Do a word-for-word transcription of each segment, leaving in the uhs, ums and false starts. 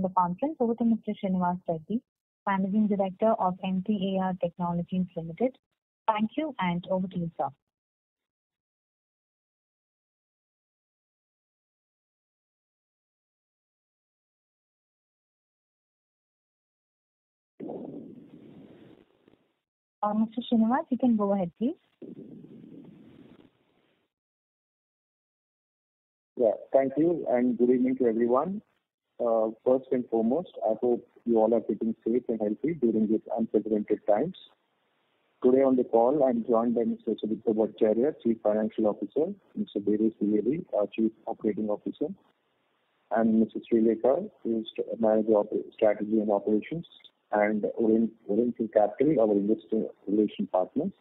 hand the conference over to Mister Srinivas Reddy, Managing Director of M T A R Technologies Limited. Thank you, and over to you, sir. Uh, Mister Srinivas, you can go ahead, please. Yeah, thank you, and good evening to everyone. Uh, first and foremost, I hope you all are keeping safe and healthy during these unprecedented times. Today on the call, I'm joined by Mister Sudipta Bhattacharya, Chief Financial Officer, Mister Devesh Trivedi, our Chief Operating Officer, and Mister Srilekha, who is Manager of Strategy and Operations, and Oriental Capital, our investor relation partners.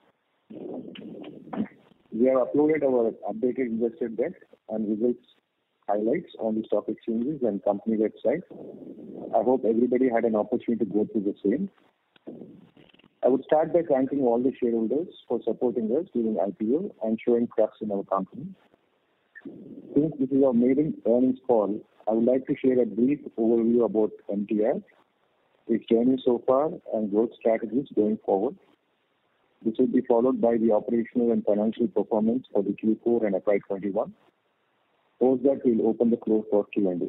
We have uploaded our updated investor deck and results highlights on the stock exchanges and company website. I hope everybody had an opportunity to go through the same. I would start by thanking all the shareholders for supporting us during I P O and showing trust in our company. Since this is our maiden earnings call, I would like to share a brief overview about M T A R, its journey so far, and growth strategies going forward. This will be followed by the operational and financial performance for the Q four and F Y twenty-one. Post that, we'll open the floor for Q and A.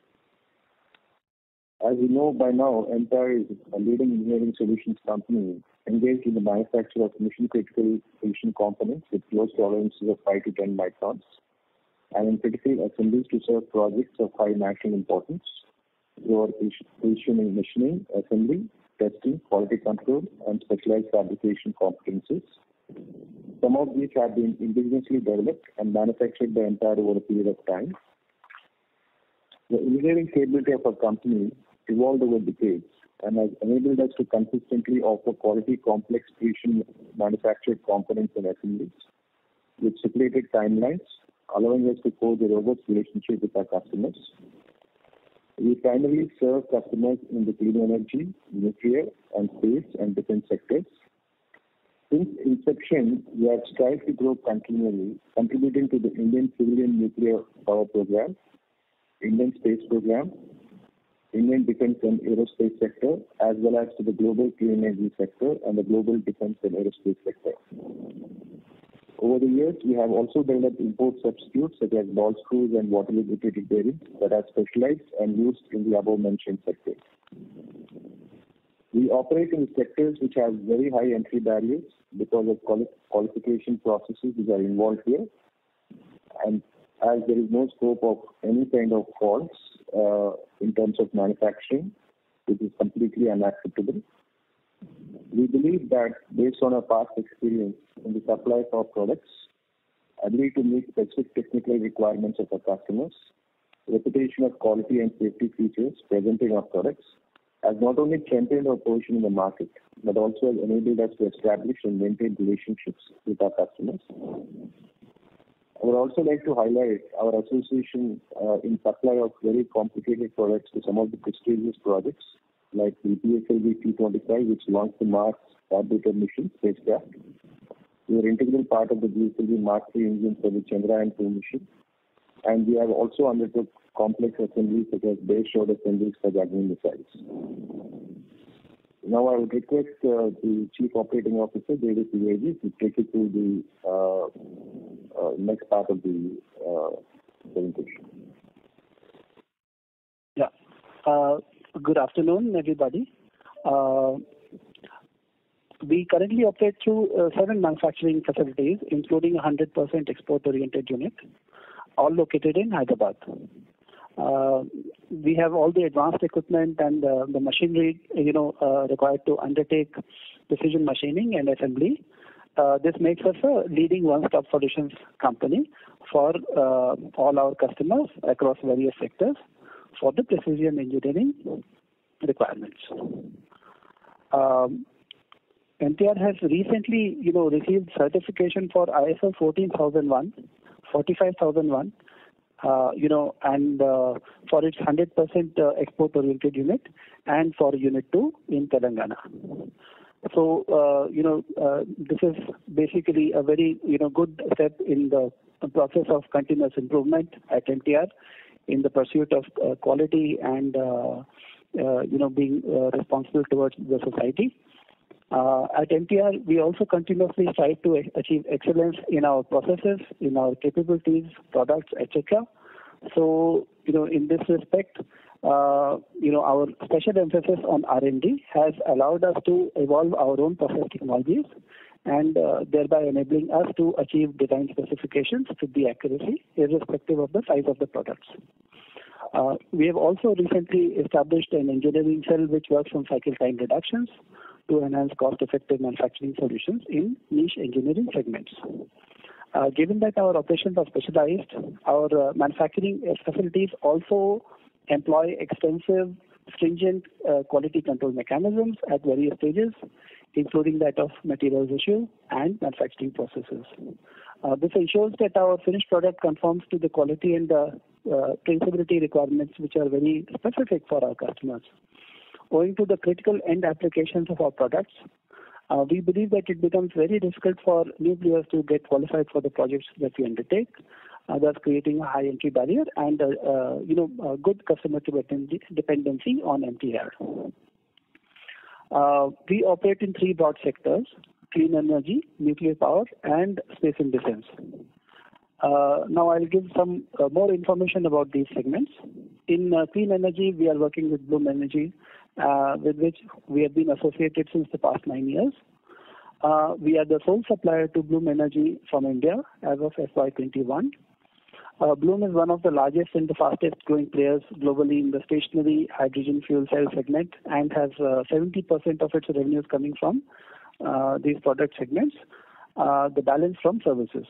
As you know by now, M T A R is a leading engineering solutions company engaged in the manufacture of mission-critical precision components with close tolerances of five to ten microns, and in critical assemblies to serve projects of high national importance through our precision in machining, assembly, testing, quality control, and specialized fabrication competencies. Some of these have been indigenously developed and manufactured by M T A R over a period of time. The engineering capability of our company evolved over decades and has enabled us to consistently offer quality complex precision manufactured components and assemblies with stipulated timelines, allowing us to forge a robust relationship with our customers. We primarily serve customers in the clean energy, nuclear, and space and defense sectors. Since inception, we have strived to grow continually, contributing to the Indian civilian nuclear power program, Indian space program, Indian defense and aerospace sector, as well as to the global clean energy sector and the global defense and aerospace sector. Over the years, we have also developed import substitutes such as ball screws and water lubricated bearings that are specialized and used in the above-mentioned sectors. We operate in sectors which have very high entry barriers because of quali- qualification processes which are involved here, and as there is no scope of any kind of faults uh, in terms of manufacturing, which is completely unacceptable. We believe that based on our past experience in the supply of our products, ability to meet specific technical requirements of our customers, reputation of quality and safety features present in our products, has not only strengthened our position in the market, but also has enabled us to establish and maintain relationships with our customers. I would also like to highlight our association uh, in supply of very complicated products to some of the prestigious projects like the P S L V T twenty-five, which launched the Mars orbital mission spacecraft. We are an integral part of the P S L V Mark three engine for the Chandrayaan two mission, and we have also undertook complex assemblies such as base shroud assemblies for the Agni missiles. Now I would request uh, the Chief Operating Officer, Devesh Trivedi, to take you through the uh, uh, next part of the uh, presentation. Yeah. Uh, good afternoon, everybody. Uh, we currently operate through uh, seven manufacturing facilities, including a one hundred percent export-oriented unit, all located in Hyderabad. Uh, we have all the advanced equipment and uh, the machinery, you know, uh, required to undertake precision machining and assembly. Uh, this makes us a leading one-stop solutions company for uh, all our customers across various sectors for the precision engineering requirements. Um, M T A R has recently, you know, received certification for I S O fourteen thousand one, forty-five thousand one. Uh, you know, and uh, for its one hundred percent uh, export-oriented unit, and for Unit two in Telangana. So, uh, you know, uh, this is basically a very, you know, good step in the process of continuous improvement at M T A R in the pursuit of uh, quality and uh, uh, you know being uh, responsible towards the society. Uh, at M T R, we also continuously strive to achieve excellence in our processes, in our capabilities, products, et cetera. So, you know, in this respect, uh, you know, our special emphasis on R and D has allowed us to evolve our own process technologies and uh, thereby enabling us to achieve design specifications with the accuracy, irrespective of the size of the products. Uh, we have also recently established an engineering cell which works on cycle time reductions to enhance cost-effective manufacturing solutions in niche engineering segments. Uh, given that our operations are specialized, our uh, manufacturing facilities also employ extensive, stringent uh, quality control mechanisms at various stages, including that of materials issue and manufacturing processes. Uh, this ensures that our finished product conforms to the quality and uh, uh, traceability requirements which are very specific for our customers. Owing to the critical end applications of our products, uh, we believe that it becomes very difficult for new players to get qualified for the projects that we undertake, uh, thus creating a high entry barrier and uh, uh, you know a good customer dependency on M T R. Uh, we operate in three broad sectors: clean energy, nuclear power, and space and defense. Uh, now I'll give some uh, more information about these segments. In uh, clean energy, we are working with Bloom Energy, uh, with which we have been associated since the past nine years. Uh, we are the sole supplier to Bloom Energy from India as of F Y twenty-one. Uh, Bloom is one of the largest and the fastest growing players globally in the stationary hydrogen fuel cell segment and has uh, seventy percent of its revenues coming from uh, these product segments, uh, the balance from services.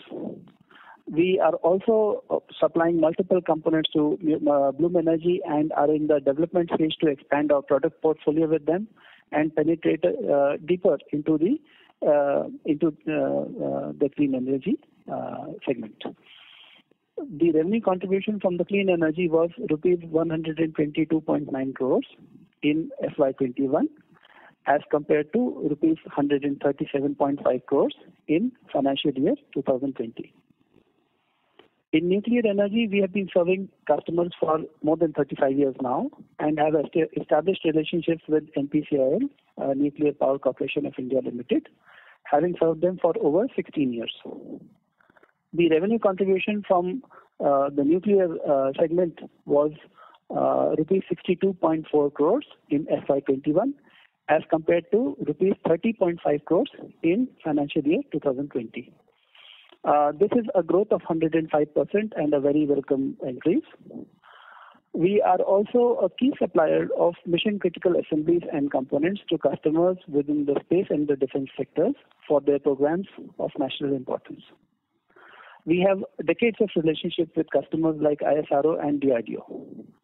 We are also supplying multiple components to uh, Bloom Energy and are in the development stage to expand our product portfolio with them and penetrate uh, deeper into the uh, into uh, uh, the clean energy uh, segment. The revenue contribution from the clean energy was rupees one hundred twenty-two point nine crores in F Y twenty-one as compared to rupees one hundred thirty-seven point five crores in financial year two thousand twenty. In nuclear energy, we have been serving customers for more than thirty-five years now and have established relationships with N P C I L, uh, Nuclear Power Corporation of India Limited, having served them for over sixteen years. The revenue contribution from uh, the nuclear uh, segment was uh, rupees sixty-two point four crores in F Y twenty-one as compared to rupees thirty point five crores in financial year two thousand twenty. Uh, this is a growth of one hundred five percent and a very welcome increase. We are also a key supplier of mission-critical assemblies and components to customers within the space and the defense sectors for their programs of national importance. We have decades of relationship with customers like I S R O and D R D O.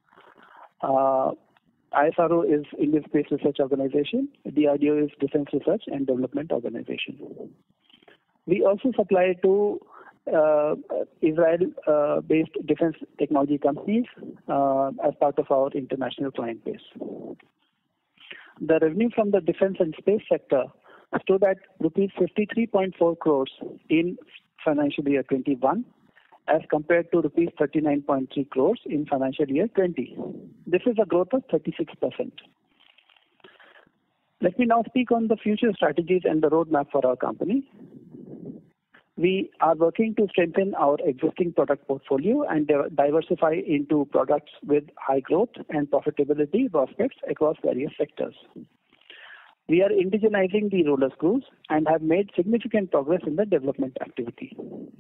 Uh, I S R O is Indian Space Research Organization, D R D O is Defense Research and Development Organization. We also supply to uh, Israel-based uh, defense technology companies uh, as part of our international client base. The revenue from the defense and space sector stood at rupees fifty-three point four crores in financial year twenty-one as compared to rupees thirty-nine point three crores in financial year twenty. This is a growth of thirty-six percent. Let me now speak on the future strategies and the roadmap for our company. We are working to strengthen our existing product portfolio and diversify into products with high growth and profitability prospects across various sectors. We are indigenizing the roller screws and have made significant progress in the development activity.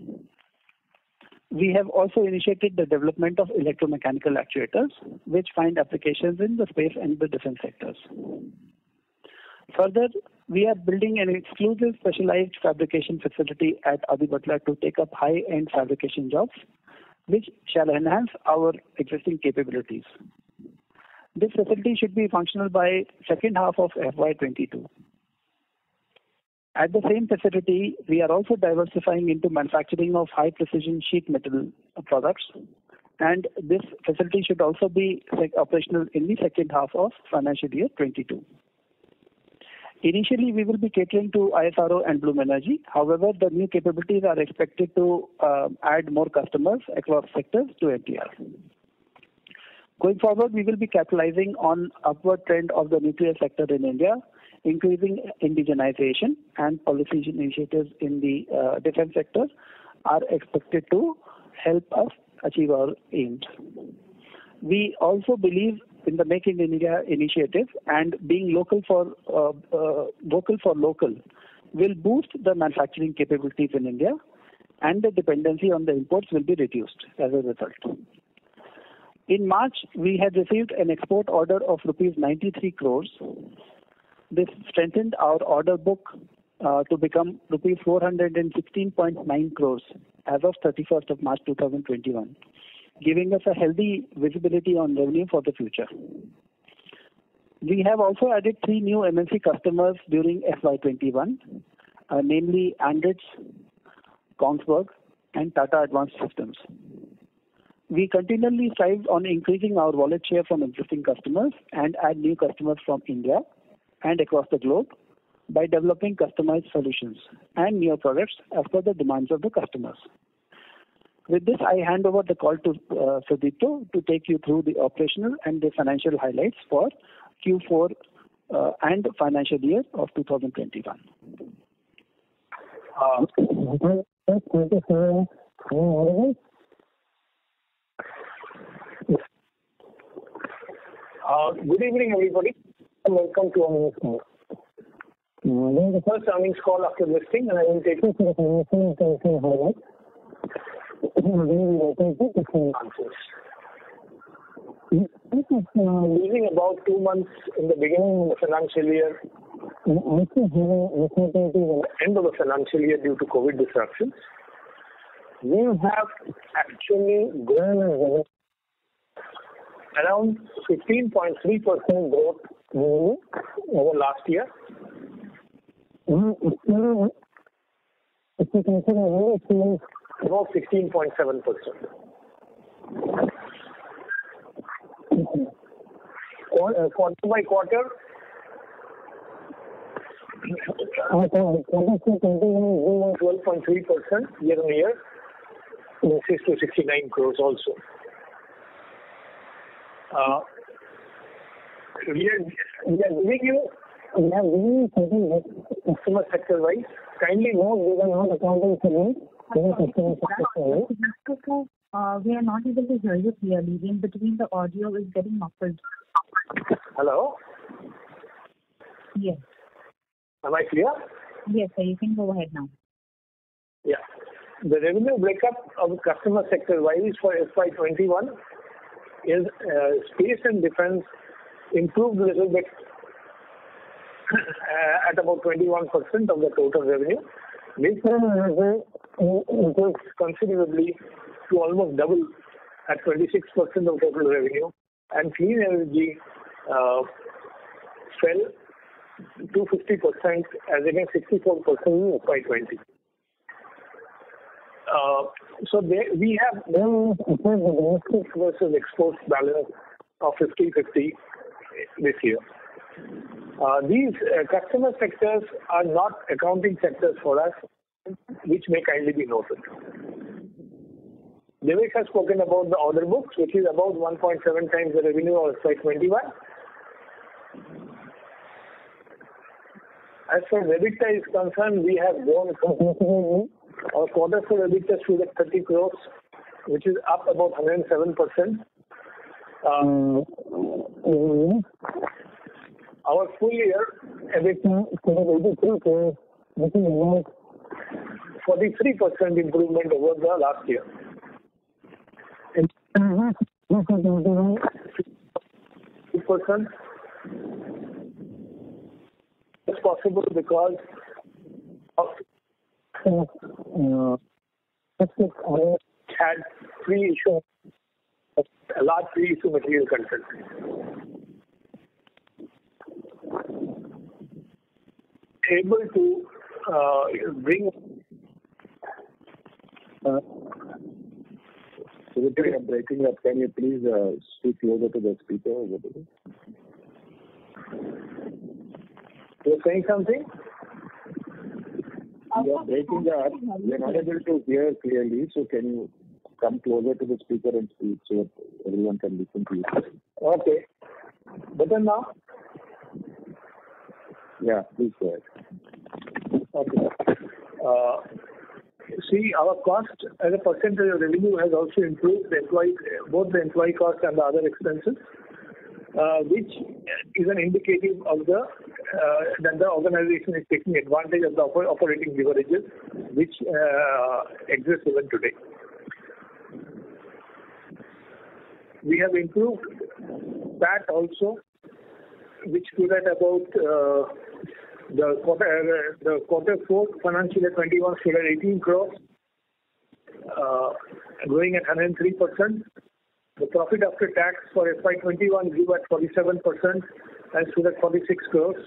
We have also initiated the development of electromechanical actuators, which find applications in the space and the defense sectors. Further, we are building an exclusive specialized fabrication facility at Adipatla to take up high-end fabrication jobs, which shall enhance our existing capabilities. This facility should be functional by second half of F Y twenty-two. At the same facility, we are also diversifying into manufacturing of high-precision sheet metal products, and this facility should also be operational in the second half of financial year twenty-two. Initially, we will be catering to I S R O and Bloom Energy. However, the new capabilities are expected to uh, add more customers across sectors to M T R. Going forward, we will be capitalizing on upward trend of the nuclear sector in India, increasing indigenization and policy initiatives in the uh, defense sector are expected to help us achieve our aims. We also believe in the Make in India initiative, and being local for uh, uh, vocal for local will boost the manufacturing capabilities in India, and the dependency on the imports will be reduced as a result. In March, we had received an export order of rupees ninety-three crores. This strengthened our order book uh, to become rupees four hundred sixteen point nine crores as of thirty-first of March two thousand twenty-one, giving us a healthy visibility on revenue for the future. We have also added three new M N C customers during F Y twenty-one, uh, namely Andritz, Kongsberg, and Tata Advanced Systems. We continually strive on increasing our wallet share from existing customers and add new customers from India and across the globe by developing customized solutions and new products as per the demands of the customers. With this, I hand over the call to uh, Sudipto to take you through the operational and the financial highlights for Q four uh, and financial year of two thousand twenty-one. Uh, Uh, good evening, everybody, and welcome to our news call. Uh, this is the first earnings call after listing, and I will take you through the financial and financial highlights. This is uh, losing about two months in the beginning of the financial year, and also having uncertainties at the end of the financial year due to COVID disruptions. We have actually grown revenue around fifteen point three percent growth revenue over last year. Mm-hmm. If you consider revenue, it means about sixteen point seven percent. Quarter by quarter, twelve point three percent year on year, basis to sixty-nine crores also. Uh, we are, we are giving you, we are giving you something customer sector wise. Kindly note, we are not accounting for me. Customer sector wise. Uh, we are not able to hear you clearly. In between, the audio is getting muffled. Hello? Yes. Am I clear? Yes, sir. You can go ahead now. Yeah. The revenue breakup of customer sector wise for F Y twenty-one is uh, space and defense improved a little bit uh, at about twenty-one percent of the total revenue. This improved considerably to almost double at twenty-six percent of total revenue, and clean energy uh, fell to fifty percent as against sixty-four percent in F Y twenty. Uh, so they, we have then the domestic versus exports balance of fifty fifty this year. Uh, these uh, customer sectors are not accounting sectors for us, which may kindly be noted. Devik has spoken about the order books, which is about one point seven times the revenue of F Y twenty-one. As far as EBITDA is concerned, we have grown significantly. Our quarter four EBITDA stood at thirty crores, which is up about one hundred seven percent. Uh, our full year EBITDA stood at eighty-three crores, which is about forty-three percent improvement over the last year. percent It's possible because of uh, had free issue, a large free issue material content. Able to uh, bring. Uh, so if you are breaking up, can you please uh, speak closer to the speaker over there? You're saying something? You are breaking up. We are not able to hear clearly. So can you come closer to the speaker and speak so everyone can listen to you. Okay. Better now? Yeah, please go ahead. Okay. Uh, see, our cost as a percentage of revenue has also improved, the employee, both the employee cost and the other expenses, uh, which is an indicative of the uh, that the organization is taking advantage of the operating leverages which uh, exist even today. We have improved that also, which stood at about uh, the quarter uh, the quarter four financial year twenty-one stood at eighteen crores, uh, growing at one hundred three percent. The profit after tax for F Y twenty-one grew at forty-seven percent and stood at forty-six crores.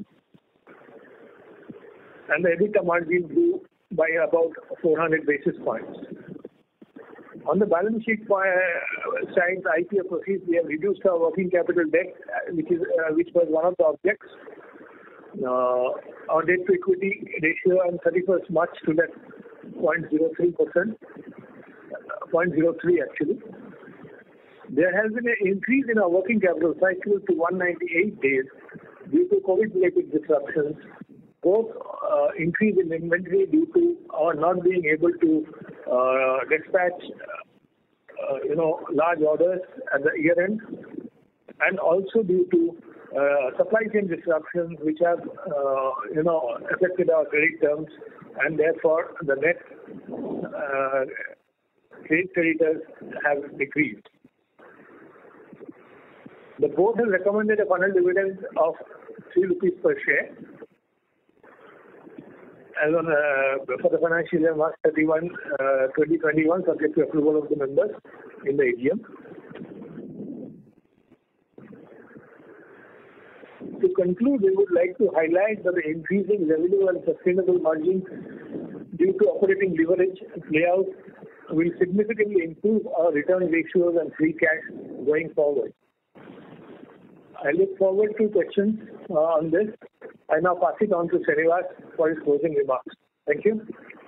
And the EBITDA margin grew by about four hundred basis points. On the balance sheet side, the I P O proceeds, we have reduced our working capital debt, which is uh, which was one of the objects. Uh, our debt to equity ratio on thirty-first March stood at zero point zero three percent, zero point zero three actually. There has been an increase in our working capital cycle to one hundred ninety-eight days due to COVID-related disruptions, both uh, increase in inventory due to our not being able to uh, dispatch, uh, you know, large orders at the year end, and also due to uh, supply chain disruptions which have, uh, you know, affected our credit terms, and therefore the net uh, trade creditors have decreased. The board has recommended a final dividend of three rupees per share as on uh, for the financial year March thirty-first, twenty twenty-one, subject to approval of the members in the A G M. To conclude, we would like to highlight that the increasing revenue and sustainable margins due to operating leverage playout will significantly improve our return ratios and free cash going forward. I look forward to questions uh, on this. I now pass it on to Srinivas for his closing remarks. Thank you.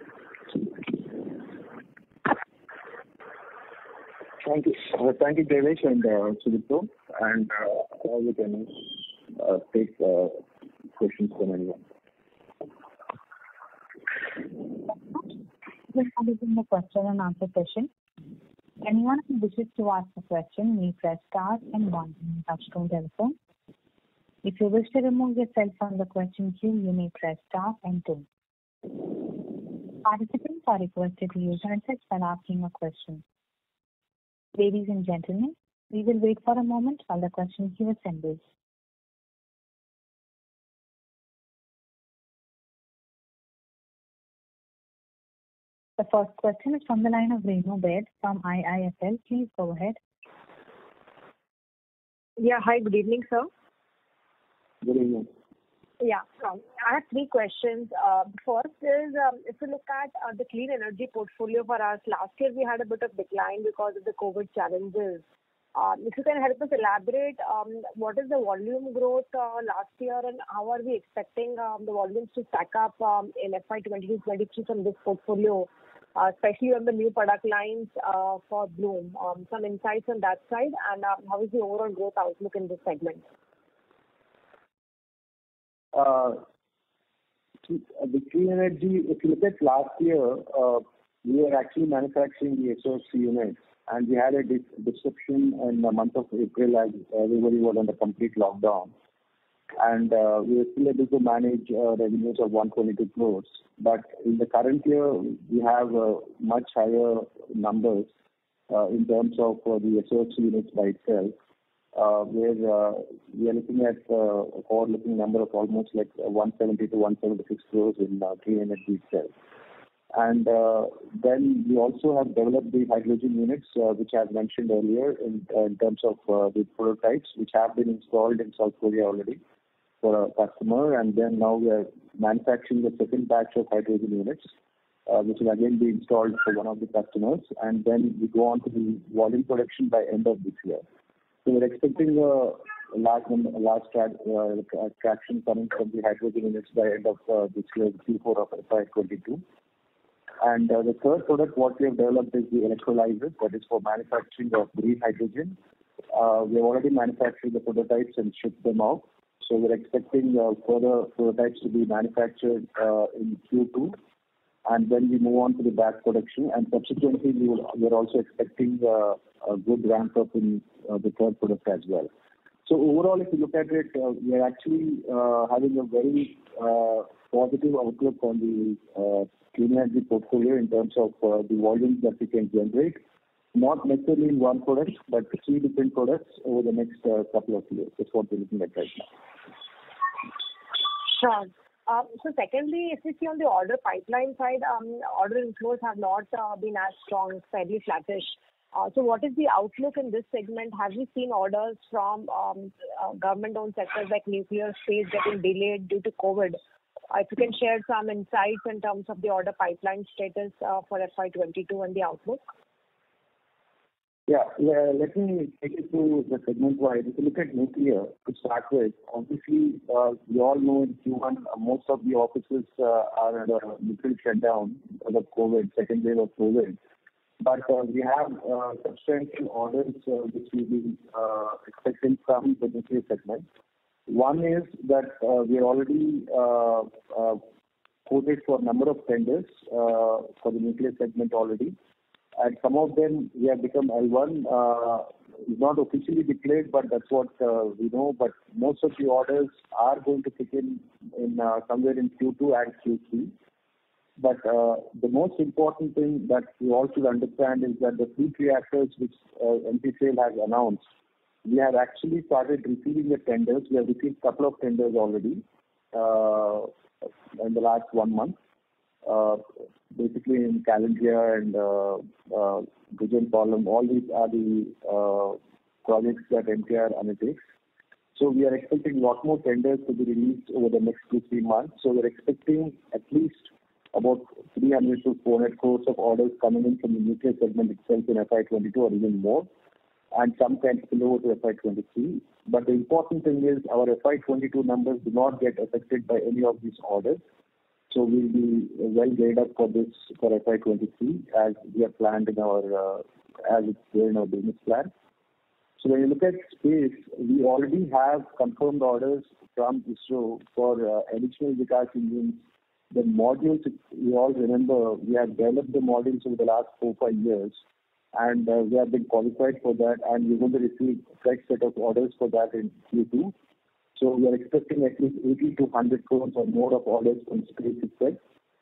Thank you. Uh, thank you, Devesh and uh, Sudipto. And uh, all we can uh, take uh, questions from anyone. We'll begin the question and answer session. Anyone who wishes to ask a question may press star and one on the touchtone telephone. If you wish to remove yourself from the question queue, you may press star and two. Participants are requested to use handsets while asking a question. Ladies and gentlemen, we will wait for a moment while the question queue assembles. The first question is from the line of Renu Baid from I I F L. Please go ahead. Yeah, hi, good evening, sir. Good evening. Yeah, um, I have three questions. Uh, first is, um, if you look at uh, the clean energy portfolio for us, last year we had a bit of decline because of the COVID challenges. Um, if you can help us elaborate, um, what is the volume growth uh, last year and how are we expecting um, the volumes to stack up um, in F Y twenty-two twenty-three from this portfolio, uh, especially on the new product lines uh, for Bloom? Um, some insights on that side, and uh, how is the overall growth outlook in this segment? Uh, the clean energy, if you look at last year, uh, we were actually manufacturing the S O C units, and we had a dis- disruption in the month of April as everybody was under complete lockdown. And uh, we were still able to manage uh, revenues of one hundred twenty-two crores. But in the current year, we have uh, much higher numbers uh, in terms of uh, the S O C units by itself. Uh, where uh, we are looking at uh, a forward-looking number of almost like one hundred seventy to one hundred seventy-six crores in uh, clean energy itself. And uh, then we also have developed the hydrogen units, uh, which I have mentioned earlier in, uh, in terms of uh, the prototypes, which have been installed in South Korea already for a customer. And then now we are manufacturing the second batch of hydrogen units, uh, which will again be installed for one of the customers. And then we go on to the volume production by end of this year. So we're expecting a large number, a large tra- uh, traction coming from the hydrogen units by end of uh, this year, Q four of F Y twenty-two. And uh, the third product what we have developed is the electrolyzer, that is for manufacturing of green hydrogen. Uh, we have already manufactured the prototypes and shipped them out. So we're expecting uh, further prototypes to be manufactured uh, in Q two. And then we move on to the batch production. And subsequently, we will, we're also expecting uh, a good ramp up in uh, the third product as well. So overall, if you look at it, uh, we are actually uh, having a very uh, positive outlook on the uh, clean energy portfolio in terms of uh, the volumes that we can generate, not necessarily in one product, but three different products over the next uh, couple of years. That's what we're looking at right now. Sure. Uh, so secondly, if we see on the order pipeline side, um, order inflows have not uh, been as strong, fairly flattish. Uh, so what is the outlook in this segment? Have you seen orders from um, uh, government-owned sectors like nuclear, space getting delayed due to COVID? Uh, if you can share some insights in terms of the order pipeline status uh, for F Y twenty-two and the outlook. Yeah, yeah, let me take you through the segment-wise. If you look at nuclear to start with, obviously, uh, we all know in Q one, uh, most of the offices uh, are at a literal shutdown because of COVID, second wave of COVID. But uh, we have uh, substantial orders uh, which we'll be uh, expecting from the nuclear segment. One is that uh, we are already uh, uh, quoted for a number of tenders uh, for the nuclear segment already. And some of them we have become L one. Uh, it's not officially declared, but that's what uh, we know. But most of the orders are going to kick in, in uh, somewhere in Q two and Q three. But uh, the most important thing that we all should understand is that the fleet reactors which uh, N P C L has announced, we have actually started receiving the tenders. We have received a couple of tenders already uh, in the last one month. Uh, basically in Calandria and uh, uh, Gujarat Column, all these are the uh, projects that N T R undertakes. So we are expecting a lot more tenders to be released over the next two, three months. So we're expecting at least about three hundred to four hundred crores of orders coming in from the nuclear segment itself in F Y twenty-two or even more, and some can spill over to F Y twenty-three. But the important thing is our F Y twenty-two numbers do not get affected by any of these orders. So we'll be well geared up for this for F Y twenty-three as we have planned in our, uh, as it's there in our business plan. So when you look at space, we already have confirmed orders from ISRO for uh, additional Vikas engines. The modules, if you all remember, we have developed the modules over the last four, five years, and uh, we have been qualified for that, and we're going to receive a fresh set of orders for that in Q two. So we are expecting at least eighty to one hundred crores or more of orders from space itself.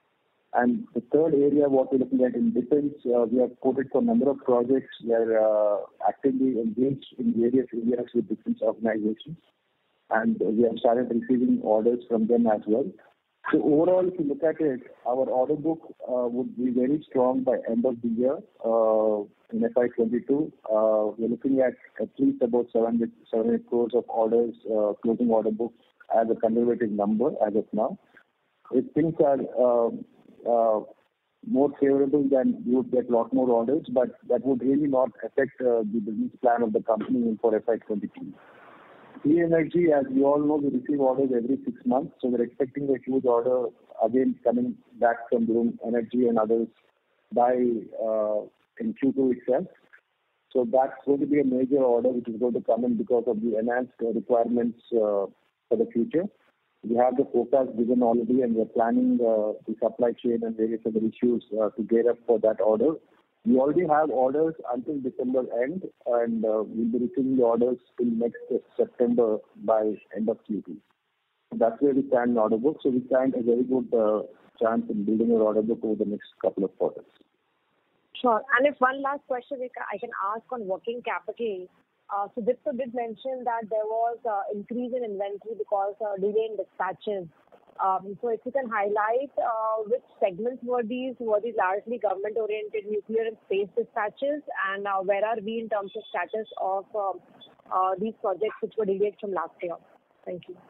And the third area, what we're looking at in defense, uh, we have quoted for a number of projects. We are uh, actively engaged in various areas with defense organizations, and we have started receiving orders from them as well. So overall, if you look at it, our order book uh, would be very strong by end of the year uh, in F Y twenty-two. Uh, we're looking at at least about seven hundred crores of orders, uh, closing order book as a conservative number as of now. If things are uh, uh, more favorable, then we would get a lot more orders, but that would really not affect uh, the business plan of the company for F Y twenty-two. Clean energy, as we all know, we receive orders every six months, so we're expecting a huge order again coming back from Bloom Energy and others by uh, in Q two itself. So that's going to be a major order which is going to come in because of the enhanced uh, requirements uh, for the future. We have the forecast given already, and we're planning uh, the supply chain and various other issues uh, to gear up for that order. We already have orders until December end, and uh, we'll be receiving the orders till next September by end of Q two. That's where we stand in order book. So we stand a very good uh, chance in building our order book over the next couple of quarters. Sure. And if one last question I can ask on working capital. Uh, so Dipto did mention that there was uh, increase in inventory because uh, delay in dispatches. Um, so if you can highlight uh, which segments were these? Were these largely government-oriented nuclear and space dispatches? And uh, where are we in terms of status of uh, uh, these projects which were delayed from last year? Thank you.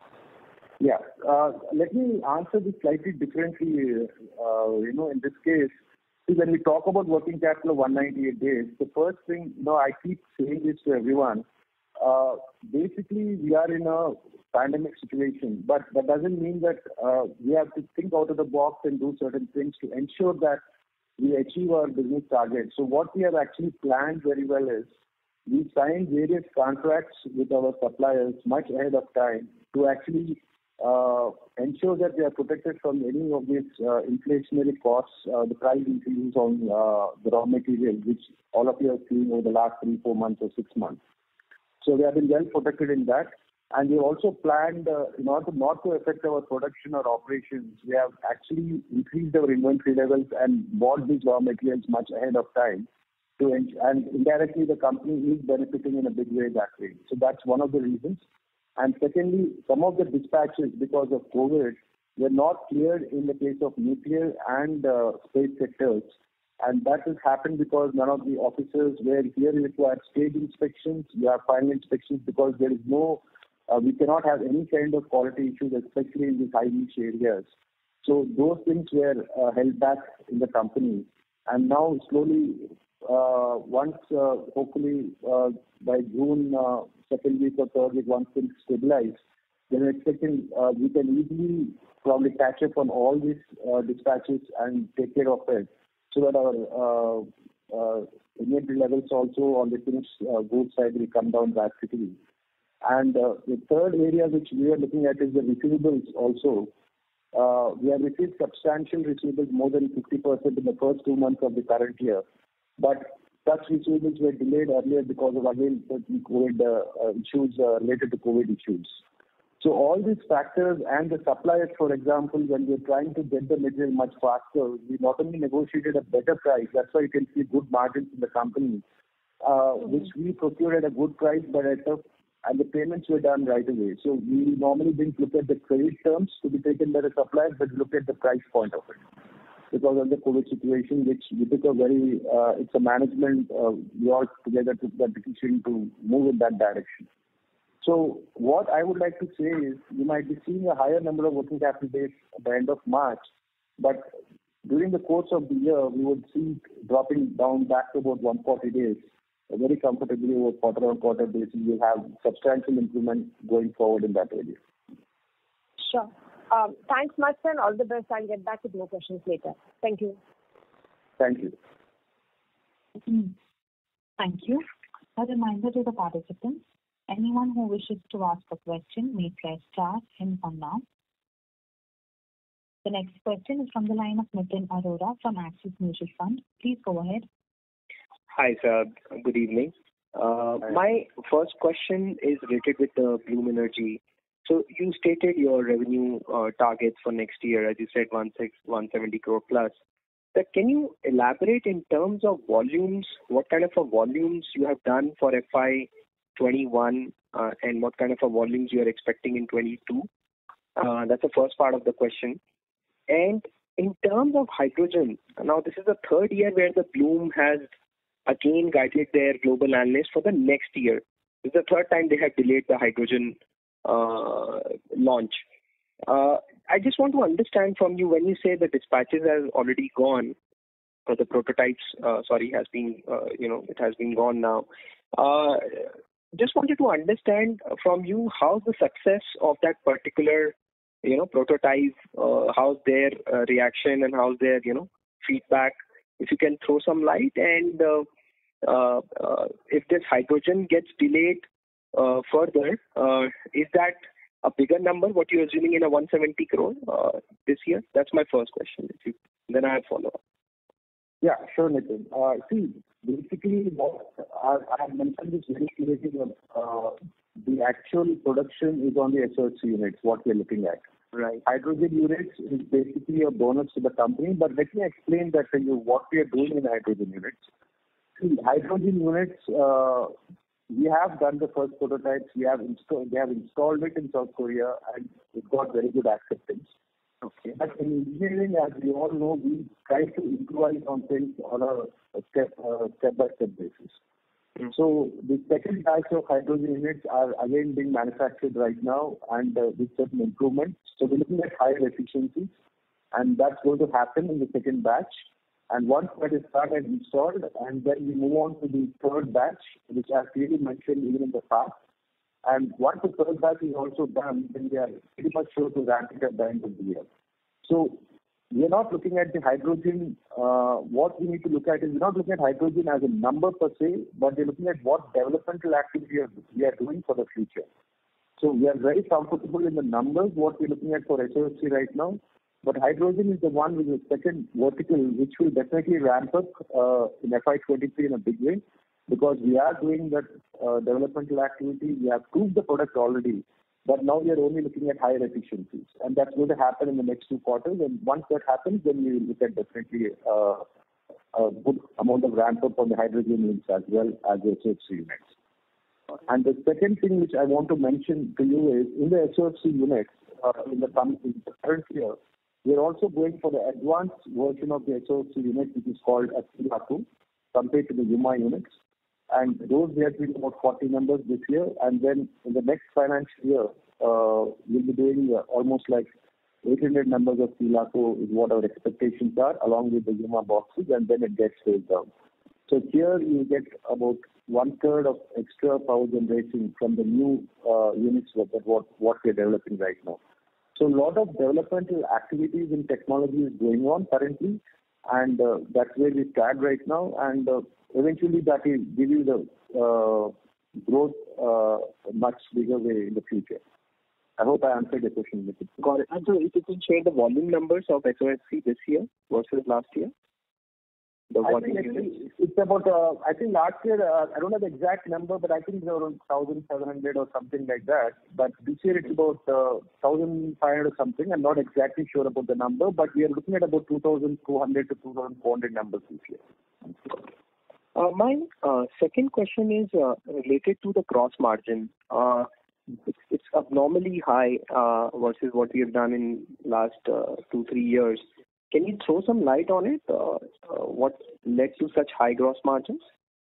Yeah. Uh, let me answer this slightly differently. Uh, you know, in this case, see, when we talk about working capital of one hundred ninety-eight days, the first thing, you know, I keep saying this to everyone. Uh, basically, we are in a pandemic situation, but that doesn't mean that uh, we have to think out of the box and do certain things to ensure that we achieve our business targets. So what we have actually planned very well is we signed various contracts with our suppliers much ahead of time to actually uh, ensure that they are protected from any of these uh, inflationary costs, uh, the price increases on uh, the raw material, which all of you have seen over the last three, four months or six months. So we have been well protected in that. And we also planned, uh, in order to not to affect our production or operations, we have actually increased our inventory levels and bought these raw materials much ahead of time. To en- and indirectly, the company is benefiting in a big way that way. So that's one of the reasons. And secondly, some of the dispatches because of COVID were not cleared in the case of nuclear and uh, space sectors. And that has happened because none of the officers were here required stage inspections. We have final inspections because there is no, uh, we cannot have any kind of quality issues, especially in these high niche areas. So those things were uh, held back in the company. And now slowly, uh, once uh, hopefully uh, by June, uh, second week or third week, once things stabilize, then we're expecting uh, we can easily probably catch up on all these uh, dispatches and take care of it, so that our uh, uh, inventory levels also on the finished uh, goods side will come down drastically. And uh, the third area which we are looking at is the receivables also. Uh, we have received substantial receivables, more than fifty percent in the first two months of the current year. But such receivables were delayed earlier because of, again, certain COVID uh, uh, issues uh, related to COVID issues. So all these factors and the suppliers, for example, when we're trying to get the material much faster, we not only negotiated a better price, that's why you can see good margins in the company, uh, mm-hmm. which we procured at a good price, but at a, and the payments were done right away. So we normally didn't look at the credit terms to be taken by the suppliers, but look at the price point of it. Because of the COVID situation, which we took a very, uh, it's a management, uh, we all together took that decision to move in that direction. So what I would like to say is, you might be seeing a higher number of working capital days at the end of March, but during the course of the year, we would see dropping down back to about one hundred forty days. Very comfortably over quarter-on-quarter basis, we'll have substantial improvement going forward in that area. Sure. Um, thanks much, and all the best. I'll get back with more questions later. Thank you. Thank you. Mm. Thank you. A reminder to the participants, anyone who wishes to ask a question may press star and one now. The next question is from the line of Nitin Arora from Axis Mutual Fund. Please go ahead. Hi, sir. Good evening. Uh, my first question is related with the Bloom Energy. So you stated your revenue uh, targets for next year, as you said, one seventy crore plus. But can you elaborate in terms of volumes, what kind of a volumes you have done for F Y twenty-one uh, and what kind of a volumes you are expecting in twenty-two? Uh, that's the first part of the question. And in terms of hydrogen, now this is the third year where the Bloom has again guided their global analysts for the next year. This is the third time they have delayed the hydrogen uh, launch. Uh, I just want to understand from you, when you say the dispatches have already gone, or the prototypes, uh, sorry, has been, uh, you know, it has been gone now. Uh, just wanted to understand from you how's the success of that particular, you know, prototype, uh, how's their uh, reaction and how's their, you know, feedback. If you can throw some light, and uh, uh, uh, if this hydrogen gets delayed uh, further, uh, is that a bigger number, what you're assuming in a one seventy crore uh, this year? That's my first question. If you, then I have follow-up. Yeah, sure, Nitin. Uh, see, basically, what I, I have mentioned this very clearly. Uh, the actual production is on the S O C units, what we're looking at. Right. Hydrogen units is basically a bonus to the company, but let me explain that to you, what we are doing in hydrogen units. See, hydrogen units, uh, we have done the first prototypes. We have installed, they have installed it in South Korea, and it got very good acceptance. Okay. But in engineering, as we all know, we try to improvise on things on a, a step, uh, step-by-step basis. Mm-hmm. So the second batch of hydrogen units are again being manufactured right now, and uh, with certain improvements. So we're looking at higher efficiencies, and that's going to happen in the second batch. And once that is started installed, and then we move on to the third batch, which I clearly mentioned even in the past. And once the first batch is also done, then we are pretty much sure to ramp it at the end of the year. So we are not looking at the hydrogen. Uh, what we need to look at is we're not looking at hydrogen as a number per se, but we're looking at what developmental activity we are doing for the future. So we are very comfortable in the numbers, what we're looking at for S O F C right now. But hydrogen is the one with the second vertical, which will definitely ramp up uh, in F Y twenty-three in a big way, because we are doing that uh, developmental activity. We have proved the product already, but now we are only looking at higher efficiencies. And that's going to happen in the next two quarters. And once that happens, then we will look at definitely uh, a good amount of ramp up on the hydrogen units as well as the S O F C units. And the second thing which I want to mention to you is in the S O F C units, uh, in, the, in the current year, we are also going for the advanced version of the S O F C unit, which is called a T-Laku, compared to the Yuma units. And those we are doing about forty numbers this year. And then in the next financial year, uh, we'll be doing uh, almost like eight hundred numbers of T-Laku is what our expectations are, along with the Yuma boxes, and then it gets phased down. So here you get about one third of extra power generation from the new uh, units that what, what we are developing right now. So a lot of developmental activities in technology is going on currently, and uh, that's where we stand right now. And uh, eventually that will give you the uh, growth uh, much bigger way in the future. I hope I answered your question, Nitin. Got it. And so if you can share the volume numbers of S O F C this year versus last year? The I volume think units? it's, it's about, uh, I think last year, uh, I don't have the exact number, but I think it's around one thousand seven hundred or something like that. But this year it's about uh, one thousand five hundred or something. I'm not exactly sure about the number, but we are looking at about two thousand two hundred to two thousand four hundred numbers this year. Uh, my uh, second question is uh, related to the gross margin. Uh, it's, it's abnormally high uh, versus what we have done in last uh, two, three years. Can you throw some light on it? Uh, uh, what led to such high gross margins?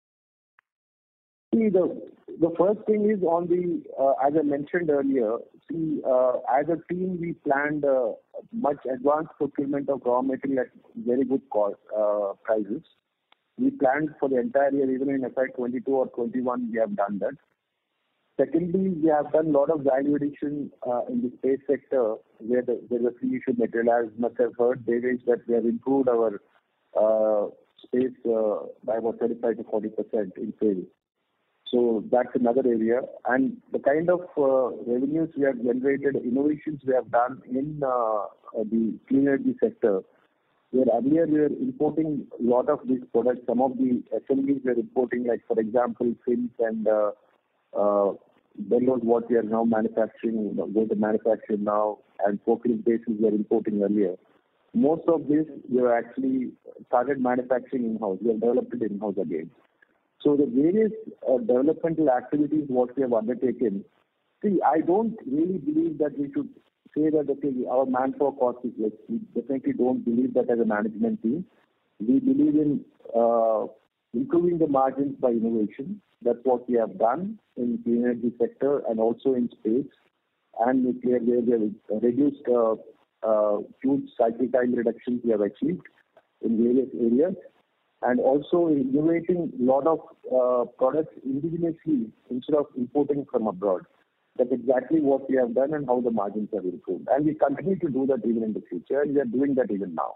See, the the first thing is on the, uh, as I mentioned earlier, see, uh, as a team, we planned uh, much advanced procurement of raw material at very good cost, uh, prices. We planned for the entire year, even in F Y twenty-two or twenty-one, we have done that. Secondly, we have done a lot of value addition uh, in the space sector, where the, where the free issue material, as must have heard, they is that we have improved our uh, space uh, by about thirty-five to forty percent in sales. So that's another area. And the kind of uh, revenues we have generated, innovations we have done in uh, the clean energy sector, where earlier we were importing a lot of these products. Some of the assemblies we are importing, like for example, fins and uh, uh, bellows, what we are now manufacturing, going to manufacture now, and forklift bases we are importing earlier. Most of this we have actually started manufacturing in-house. We have developed it in-house again. So the various uh, developmental activities what we have undertaken, see, I don't really believe that we should say that okay, our manpower cost is less. We definitely don't believe that as a management team. We believe in uh, improving the margins by innovation. That's what we have done in the clean energy sector and also in space and nuclear, where we have reduced uh, uh, huge cycle time reductions we have achieved in various areas, and also innovating a lot of uh, products indigenously instead of importing from abroad. That's exactly what we have done and how the margins have improved. And we continue to do that even in the future, and we are doing that even now.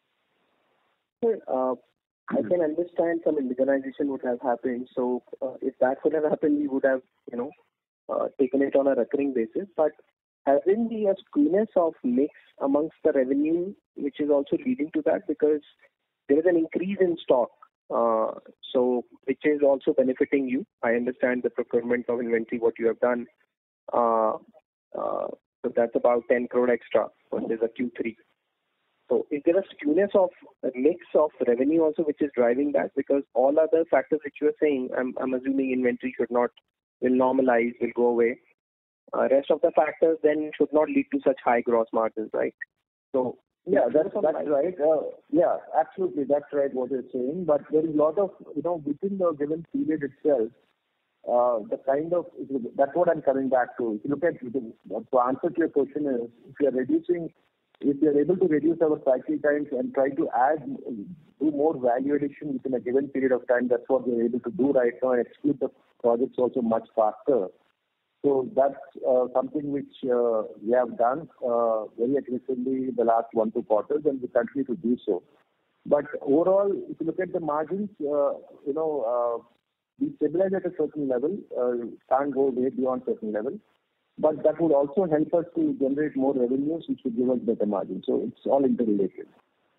Sir, uh, I can understand some indigenization would have happened. So uh, if that would have happened, we would have, you know, uh, taken it on a recurring basis. But hasn't the skewness of mix amongst the revenue, which is also leading to that, because there is an increase in stock, uh, so which is also benefiting you. I understand the procurement of inventory, what you have done. Uh, uh, so that's about ten crore extra versus a Q three. So is there a skewness of a mix of revenue also which is driving that? Because all other factors which you are saying, I'm, I'm assuming inventory should not, will normalize, will go away. Uh, rest of the factors then should not lead to such high gross margins, right? So yeah, that's that's right. Uh, yeah, absolutely, that's right what you're saying. But there is a lot of, you know, within the given period itself, uh, the kind of, that's what I'm coming back to. If you look at, the answer to your question is, if you are reducing, if you are able to reduce our cycle times and try to add, do more value addition within a given period of time, that's what we're able to do right now and execute the projects also much faster. So that's uh, something which uh, we have done uh, very aggressively the last one, two quarters, and we continue to do so. But overall, if you look at the margins, uh, you know, uh, we stabilize at a certain level, uh, can't go way beyond certain level. But that would also help us to generate more revenues, which would give us better margins. So it's all interrelated.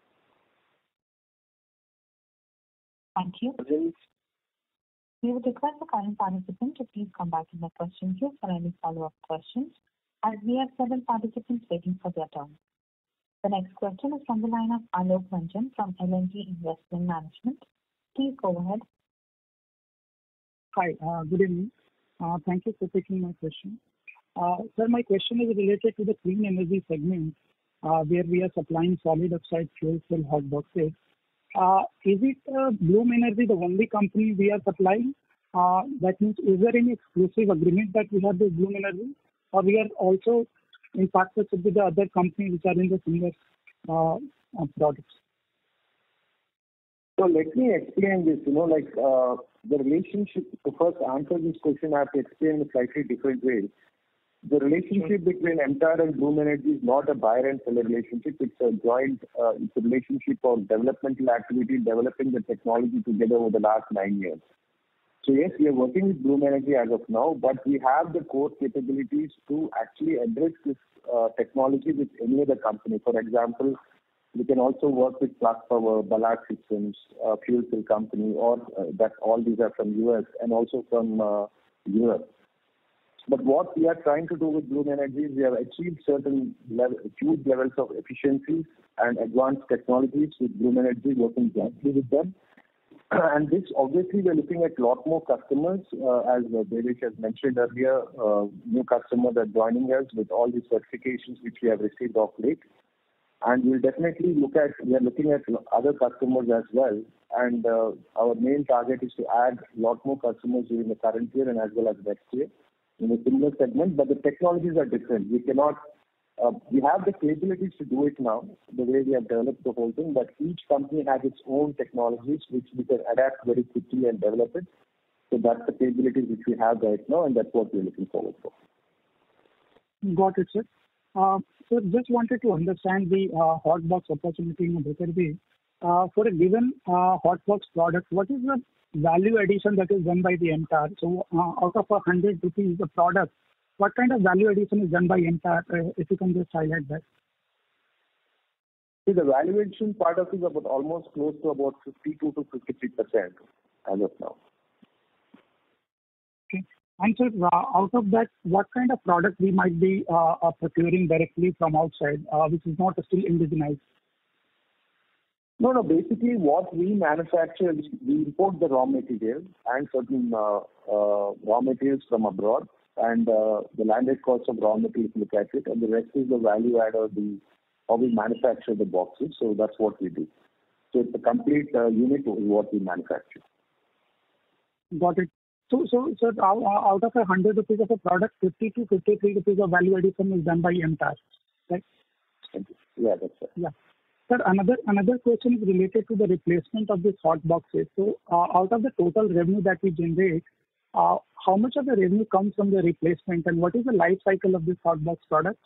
Thank you. We would request the current participant to please come back in the question queue for any follow-up questions, as we have several participants waiting for their turn. The next question is from the line of Alok Ranjan from L and T Investment Management. Please go ahead. Hi, uh, good evening. Uh, thank you for taking my question. Uh, sir, my question is related to the clean energy segment, uh, where we are supplying solid oxide fuel cell hot boxes. Uh, is it uh, Bloom Energy the only company we are supplying? Uh, that means, is there any exclusive agreement that we have with Bloom Energy, or we are also in partnership with the other companies which are in the similar uh, uh, products? So let me explain this. You know, like uh, the relationship. To first answer this question, I have to explain in a slightly different way. The relationship between M T A R and Bloom Energy is not a buyer and seller relationship. It's a joint, uh, it's a relationship of developmental activity, developing the technology together over the last nine years. So yes, we are working with Bloom Energy as of now, but we have the core capabilities to actually address this uh, technology with any other company. For example, we can also work with Plus Power, Ballard Systems, uh, fuel cell company, or uh, that all these are from U S and also from uh, Europe. But what we are trying to do with Bloom Energy is we have achieved certain level, huge levels of efficiencies and advanced technologies with Bloom Energy, working jointly with them. And this, obviously, we are looking at a lot more customers, uh, as uh, Devesh has mentioned earlier. Uh, new customers are joining us with all these certifications which we have received of late. And we'll definitely look at, we are looking at other customers as well. And uh, our main target is to add a lot more customers during the current year and as well as next year in a similar segment, but the technologies are different. We cannot, uh, we have the capabilities to do it now, the way we have developed the whole thing, but each company has its own technologies which we can adapt very quickly and develop it. So that's the capabilities which we have right now, and that's what we're looking forward for. Got it, sir. Uh, so just wanted to understand the uh, hot box opportunity in a better way. Uh, for a given uh, hot box product, what is the value addition that is done by the M T A R? So uh, out of a hundred rupees the product, what kind of value addition is done by M T A R? Uh, if you can just highlight that. See, the valuation part of it is about almost close to about fifty-two to fifty-three percent as of now. Okay. And so uh, out of that, what kind of product we might be uh, uh, procuring directly from outside, uh, which is not still indigenized? No, no. Basically, what we manufacture, we import the raw material and certain uh, uh, raw materials from abroad, and uh, the landed cost of raw materials, look at it, and the rest is the value add or the how we manufacture the boxes. So that's what we do. So it's a complete uh, unit of what we manufacture. Got it. So, so, so out of a hundred rupees of a product, fifty to fifty-three rupees of value addition is done by M T A R, right? Yeah, that's right. Yeah. Sir, another another question is related to the replacement of these hot boxes. So, uh, out of the total revenue that we generate, uh, how much of the revenue comes from the replacement, and what is the life cycle of this hot box products?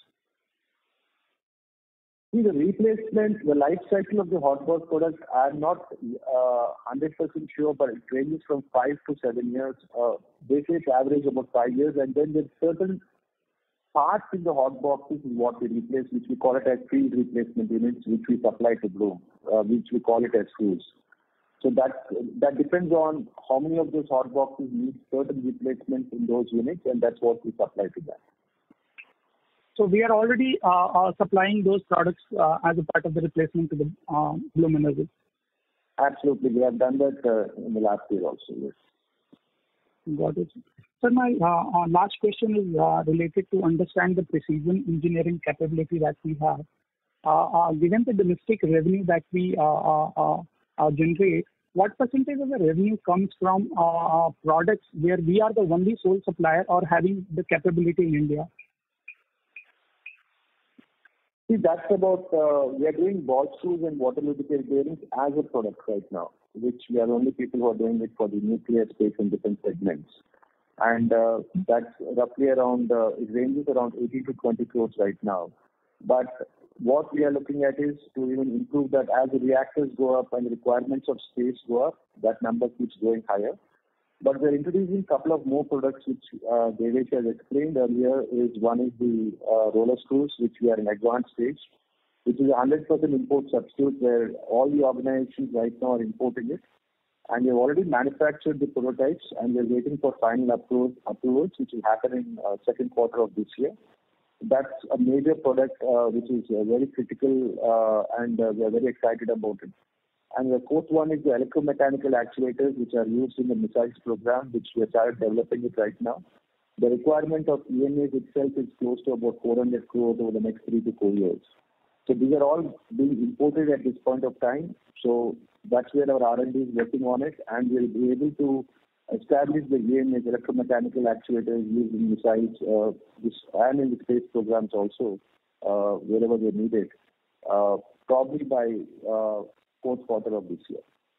See, the replacement, the life cycle of the hot box products are not uh, one hundred percent sure, but it ranges from five to seven years. Uh, they say it's average about five years, and then there's certain parts in the hot boxes is what we replace, which we call it as field replacement units, which we supply to Bloom, uh, which we call it as screws. So that that depends on how many of those hot boxes need certain replacements in those units, and that's what we supply to them. So we are already uh, uh, supplying those products uh, as a part of the replacement to the uh, Bloom Energy. Absolutely, we have done that uh, in the last year also. Yes. Got it. Sir, my uh, uh, last question is uh, related to understand the precision engineering capability that we have. Uh, uh, given the domestic revenue that we uh, uh, uh, uh, generate, what percentage of the revenue comes from uh, uh, products where we are the only sole supplier or having the capability in India? See, that's about, uh, we are doing ball screws and water lubricant bearings as a product right now, which we are the only people who are doing it for the nuclear space and different segments. and uh, that's roughly around, uh, it ranges around eighteen to twenty crores right now. But what we are looking at is to even improve that as the reactors go up and the requirements of space go up, that number keeps going higher. But we're introducing a couple of more products which uh, Devesh has explained earlier. Is one is the uh, roller screws, which we are in advanced stage, which is a one hundred percent import substitute where all the organizations right now are importing it. And we've already manufactured the prototypes and we're waiting for final appro- approvals, which will happen in uh, second quarter of this year. That's a major product uh, which is uh, very critical uh, and uh, we are very excited about it. And the fourth one is the electromechanical actuators which are used in the missiles program, which we have started developing it right now. The requirement of E M As itself is close to about four hundred crores over the next three to four years. So these are all being imported at this point of time. So that's where our R and D is working on it, and we'll be able to establish the E M As, electromechanical actuators used in missiles uh, this, and in the space programs also, uh, wherever they're needed, uh, probably by uh, fourth quarter of this year.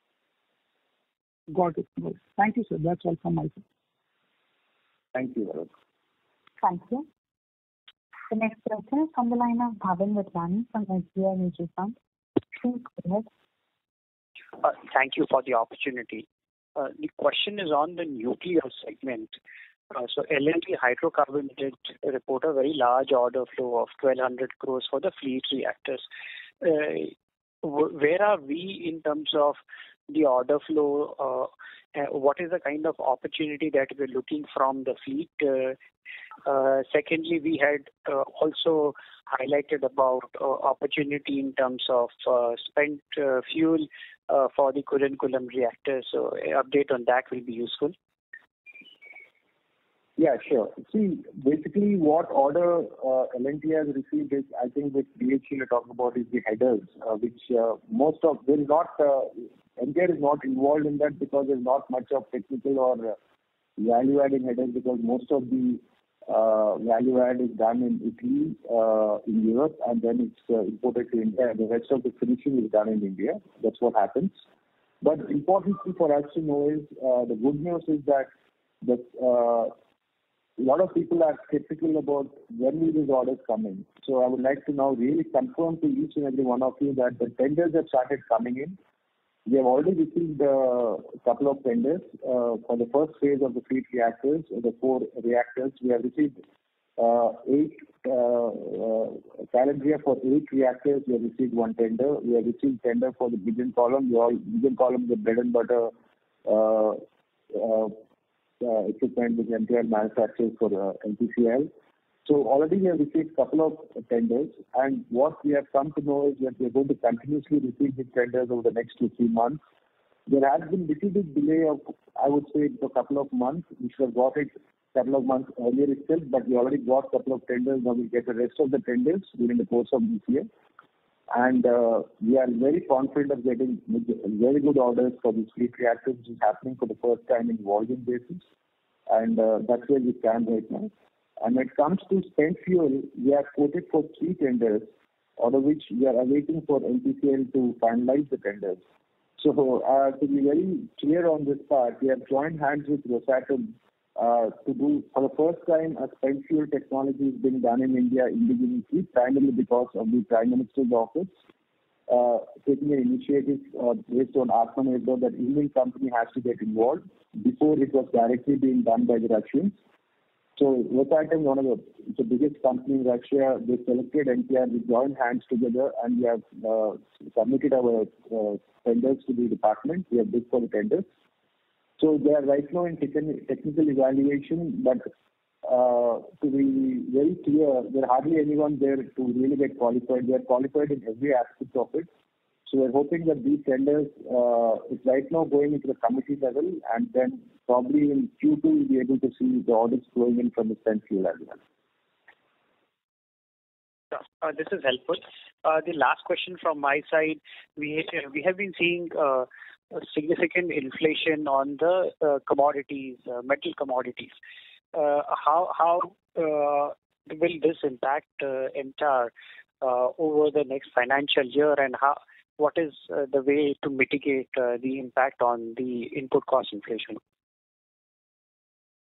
Got it. Got it. Thank you, sir. That's all from my side. Thank you, Varun. Thank you. The next question is from the line of Bhavin Vithlani from S B I Mutual Fund. Please go ahead. Uh, Thank you for the opportunity. Uh, The question is on the nuclear segment. Uh, So L and T Hydrocarbon did report a very large order flow of twelve hundred crores for the fleet reactors. Uh, wh- Where are we in terms of the order flow? Uh, uh, What is the kind of opportunity that we're looking from the fleet? Uh, uh, Secondly, we had uh, also highlighted about uh, opportunity in terms of uh, spent uh, fuel uh, for the Kudankulam reactors. So an update on that will be useful. Yeah, sure. See, basically what order uh, L and T has received is, I think with B H E we're talking about is the headers, uh, which uh, most of, there is not, uh, N T R is not involved in that because there's not much of technical or uh, value adding headers because most of the uh, value add is done in Italy, uh, in Europe, and then it's uh, imported to India. The rest of the finishing is done in India. That's what happens. But importantly for us to know is, uh, the good news is that the uh, a lot of people are skeptical about when will these orders come in. So I would like to now really confirm to each and every one of you that the tenders have started coming in. We have already received uh, a couple of tenders uh, for the first phase of the fleet reactors, the four reactors. We have received uh, eight, uh, uh, Calandria for eight reactors. We have received one tender. We have received tender for the Gideon column. We all, Gideon column is the bread and butter uh, uh, Uh, equipment which N T R manufactures for uh, N P C L. So already we have received a couple of tenders, and what we have come to know is that we are going to continuously receive these tenders over the next two, three months. There has been little bit delay of, I would say, a couple of months. We should have got it a couple of months earlier itself, but we already got a couple of tenders. Now we get the rest of the tenders during the course of this year. And uh, we are very confident of getting very good orders for these fleet reactors, which is happening for the first time in volume basis. And uh, that's where we stand right now. And when it comes to spent fuel, we are quoted for three tenders, out of which we are awaiting for N P C L to finalize the tenders. So uh, to be very clear on this part, we have joined hands with Rosatom uh, to do, for the first time, a spent fuel technology is being done in India indigenously, primarily because of the Prime Minister's office uh, taking an initiative uh, based on Atmanirbhar that Indian company has to get involved. Before it was directly being done by the Russians. So Rosatom, one of the, the biggest company in Russia, they selected N T R, we joined hands together and we have uh, submitted our uh, tenders to the department. We have bid for the tenders. So they are right now in techn- technical evaluation, but uh, to be very clear, there hardly anyone there to really get qualified. They are qualified in every aspect of it. So we're hoping that these tenders, uh, it's right now going into the committee level, and then probably in Q two we'll be able to see the orders flowing in from the spent fuel as well. Uh, This is helpful. Uh, The last question from my side, we uh, we have been seeing uh, a significant inflation on the uh, commodities, uh, metal commodities. Uh, How how uh, will this impact uh, N T R uh, over the next financial year, and how what is uh, the way to mitigate uh, the impact on the input cost inflation?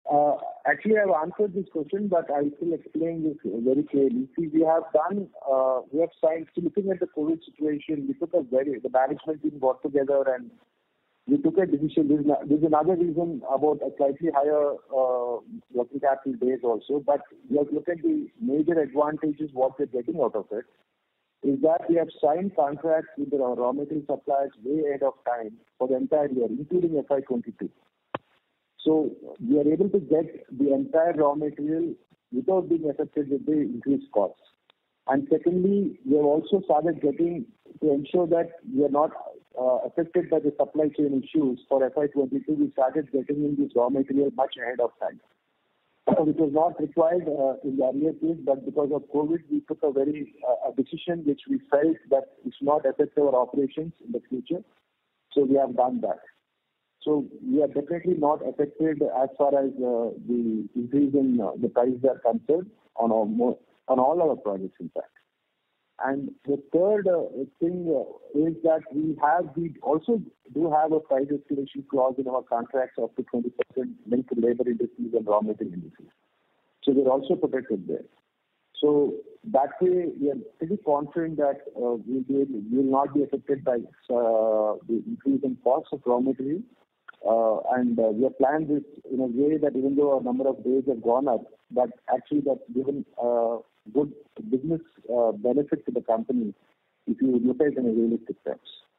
Uh, Actually, I've answered this question, but I'll still explain this very clearly. See, we have done, uh, we have signed, so looking at the COVID situation, we took a very, the management team got together and we took a decision. This is, not, this is another reason about a slightly higher uh, working capital days also, but we have looked at the major advantages, what we're getting out of it, is that we have signed contracts with the raw material suppliers way ahead of time for the entire year, including F Y twenty-two. So we are able to get the entire raw material without being affected with the increased costs. And secondly, we have also started getting to ensure that we are not uh, affected by the supply chain issues for F Y twenty-two. We started getting in this raw material much ahead of time, which was not required uh, in the earlier case, but because of COVID, we took a very uh, a decision which we felt that it should not affect our operations in the future. So we have done that. So we are definitely not affected as far as uh, the increase in uh, the prices are concerned on our mo- on all our projects, in fact. And the third uh, thing uh, is that we have we also do have a price escalation clause in our contracts up to twenty percent linked to labor indices and raw material indices. So we're also protected there. So that way, we are pretty confident that uh, we'll be able, we will not be affected by uh, the increase in costs of raw material. Uh, and uh, we have planned this in a way that even though our number of days have gone up, but actually that's given uh, good business uh, benefit to the company if you look at it in a realistic terms.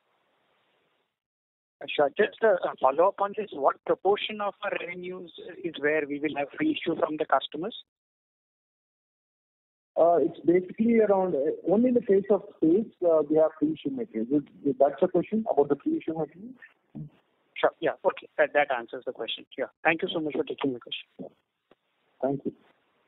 Sure. Just a follow up on this. What proportion of our revenues is where we will have free issue from the customers? Uh, it's basically around, uh, only in the case of space, uh, we have free issue materials. Is, is that your question about the free issue materials? Sure. Yeah. Okay. That, that answers the question. Yeah. Thank you so much for taking the question. Thank you.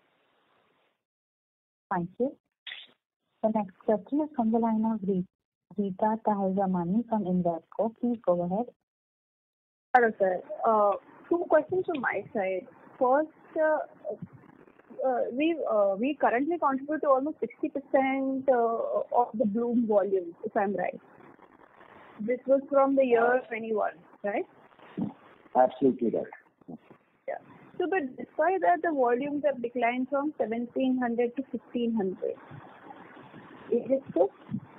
Thank you. The next question is from the line of Rita Tahilramani from Invesco. Please go ahead. Hello, sir. Uh, two questions from my side. First, uh, uh, we uh, we currently contribute to almost sixty percent uh, of the Bloom volume, if I'm right. This was from the year twenty-one, right? Absolutely right. Yeah. So, but despite that, the volumes have declined from seventeen hundred to fifteen hundred. Is it so?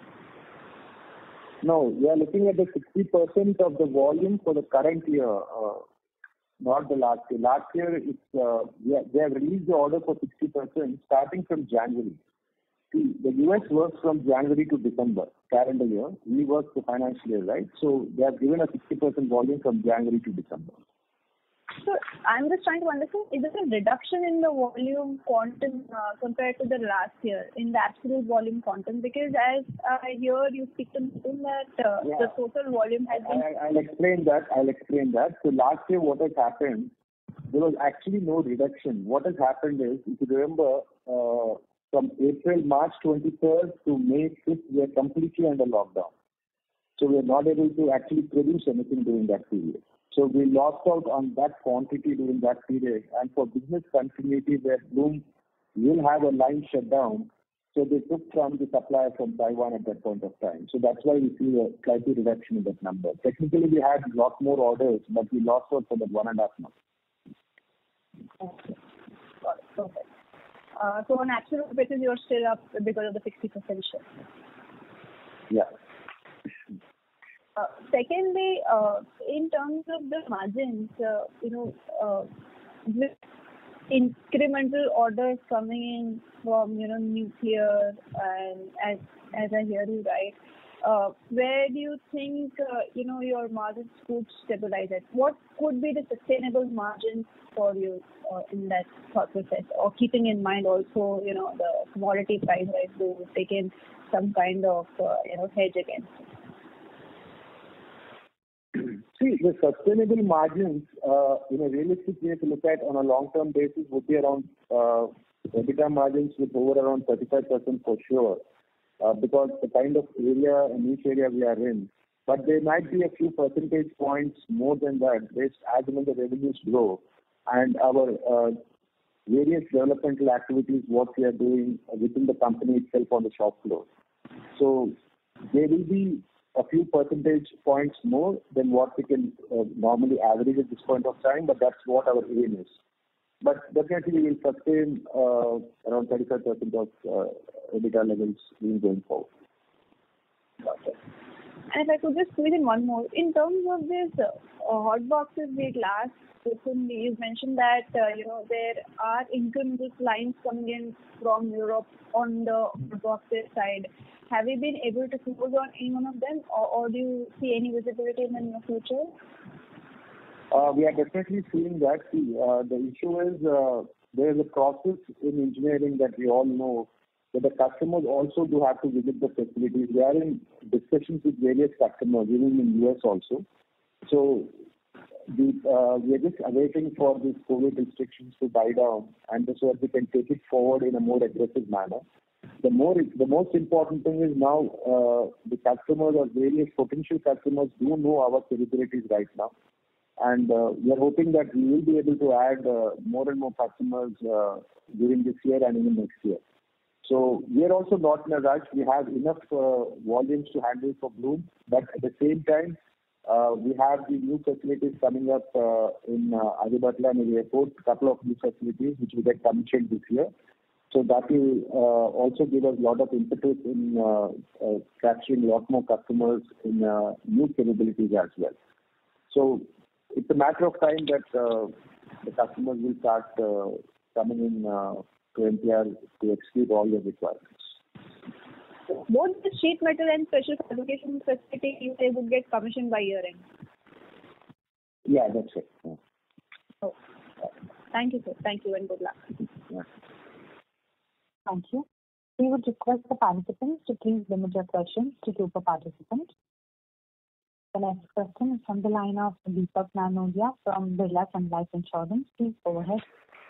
No, we are looking at the sixty percent of the volume for the current year, uh, not the last year. Last year, it's, uh, we have, they have released the order for sixty percent starting from January. See, the U S works from January to December, calendar year. We work for financial year, right? So they have given a sixty percent volume from January to December. So I'm just trying to understand, is there a reduction in the volume quantum uh, compared to the last year, in the absolute volume quantum? Because as I hear you speak to me that uh, yeah. the total volume has been... I, I'll explain that. I'll explain that. So last year what has happened, there was actually no reduction. What has happened is, if you remember, uh, from April, March twenty-third to May fifth, we are completely under lockdown. So we are not able to actually produce anything during that period. So we lost out on that quantity during that period. And for business continuity, where Bloom will have a line shut down, so they took from the supplier from Taiwan at that point of time. So that's why we see a slight reduction in that number. Technically, we had a lot more orders, but we lost out for that one and a half months. Okay. Got it. Perfect. Uh, so on absolute basis, you're still up because of the sixty percent share. Yeah. Uh, secondly, uh, in terms of the margins, uh, you know, uh, with incremental orders coming in from, you know, nuclear and as as I hear you right, uh, where do you think, uh, you know, your margins could stabilize at? What could be the sustainable margins for you uh, in that thought process? Or keeping in mind also, you know, the commodity price rise, to take in some kind of, uh, you know, hedge against it? See, the sustainable margins, uh, in a realistic way to look at on a long-term basis would be around uh, EBITDA margins with over around thirty-five percent for sure, uh, because the kind of area and niche area we are in. But there might be a few percentage points more than that based as when the revenues grow and our uh, various developmental activities, what we are doing within the company itself on the shop floor. So there will be a few percentage points more than what we can uh, normally average at this point of time, but that's what our aim is. But definitely we will sustain uh, around thirty-five percent of uh, EBITDA levels even going forward. And if I could just squeeze in one more. In terms of this uh, hot boxes we last spoken, you mentioned that uh, you know there are incremental lines coming in from Europe on the hot boxes side. Have you been able to close on any one of them, or, or do you see any visibility in the near future? Uh, we are definitely seeing that. See, uh, the issue is uh, there is a process in engineering that we all know, that the customers also do have to visit the facilities. We are in discussions with various customers, even in U S also. So the, uh, we are just awaiting for these COVID restrictions to die down, and so that we can take it forward in a more aggressive manner. The more, the most important thing is now uh, the customers or various potential customers do know our capabilities right now. And uh, we are hoping that we will be able to add uh, more and more customers uh, during this year and even next year. So we are also not in a rush. We have enough uh, volumes to handle for Bloom, but at the same time, uh, we have the new facilities coming up uh, in uh, Adibutla and Airport, a couple of new facilities which will get commissioned this year. So that will uh, also give us a lot of impetus in uh, uh, capturing a lot more customers in uh, new capabilities as well. So it's a matter of time that uh, the customers will start uh, coming in uh, to N T R to execute all their requirements. Both the sheet metal and special fabrication facility you say would get commissioned by year end. Yeah, that's it. Yeah. Oh. Thank you, sir. Thank you and good luck. Yeah. Thank you. We would request the participants to please limit your questions to two per participant. The next question is from the line of Deepak Nanodia from Birla Sun Life Insurance. Please go ahead.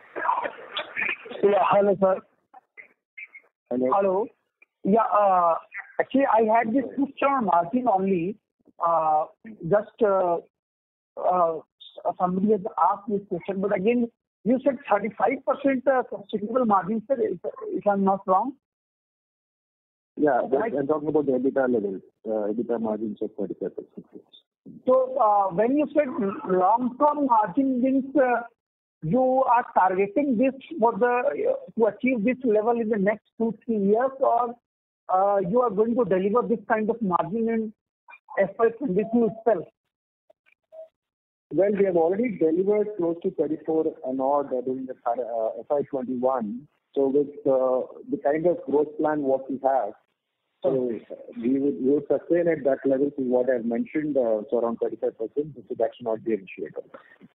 Yeah, hello, sir. Hello. Hello. Yeah, uh, actually, I had this question on margin only. Uh, just uh, uh, somebody has asked this question, but again, you said thirty-five percent uh, sustainable margin, sir, if, if I'm not wrong. Yeah, right. I'm talking about the EBITDA level, uh, EBITDA margins of thirty-five percent. So, uh, when you said long-term margin means uh, you are targeting this for the uh, to achieve this level in the next two, three years, or uh, you are going to deliver this kind of margin in F Y twenty-two itself? Well, we have already delivered close to thirty-four and odd during the uh, F Y twenty-one. So with uh, the kind of growth plan what we have, so we would, we would sustain at that level to what I've mentioned, uh, so around thirty-five percent. So that should not be an issue at all.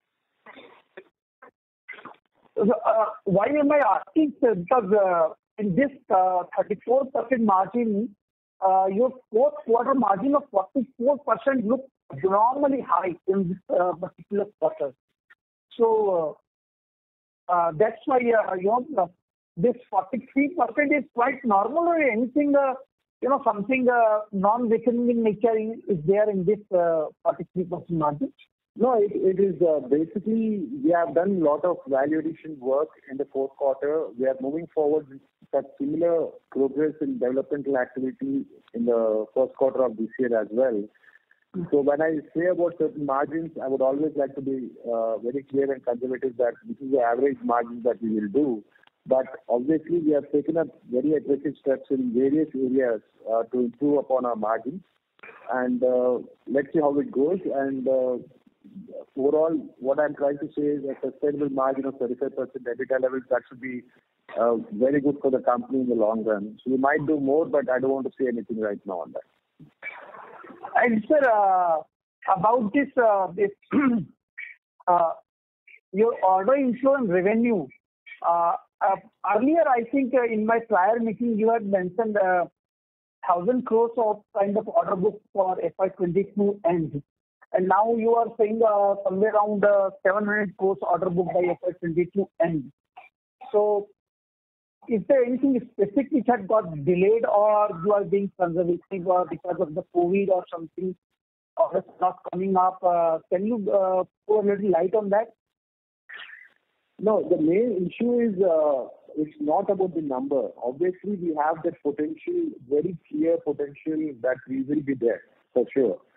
So, uh, why am I asking? Sir? Because uh, in this uh, thirty-four percent margin, uh, your fourth quarter margin of forty-four percent looks abnormally high in this uh, particular quarter. So uh, uh, that's why uh, you know, this forty-three percent is quite normal, or anything, uh, you know, something uh, non-recurring in nature is there in this uh, forty-three percent margin? No, it, it is uh, basically we have done a lot of value addition work in the fourth quarter. We are moving forward with such similar progress in developmental activity in the first quarter of this year as well. So when I say about certain margins, I would always like to be uh, very clear and conservative that this is the average margin that we will do. But obviously, we have taken up very aggressive steps in various areas uh, to improve upon our margins. And uh, let's see how it goes. And uh, overall, what I'm trying to say is a sustainable margin of thirty-five percent EBITDA levels, that should be uh, very good for the company in the long run. So we might do more, but I don't want to say anything right now on that. And sir, uh, about this, uh, this uh, your order inflow and revenue. Uh, uh, earlier, I think uh, in my prior meeting, you had mentioned uh, thousand crores of kind of order book for F Y twenty-two end, and now you are saying uh, somewhere around uh, seven hundred crores order book by F Y twenty-two end. So, is there anything specific which had got delayed, or you are being conservative, or because of the COVID or something, or it's not coming up? Uh, can you uh, throw a little light on that? No, the main issue is uh, it's not about the number. Obviously, we have that potential, very clear potential that we will be there for sure.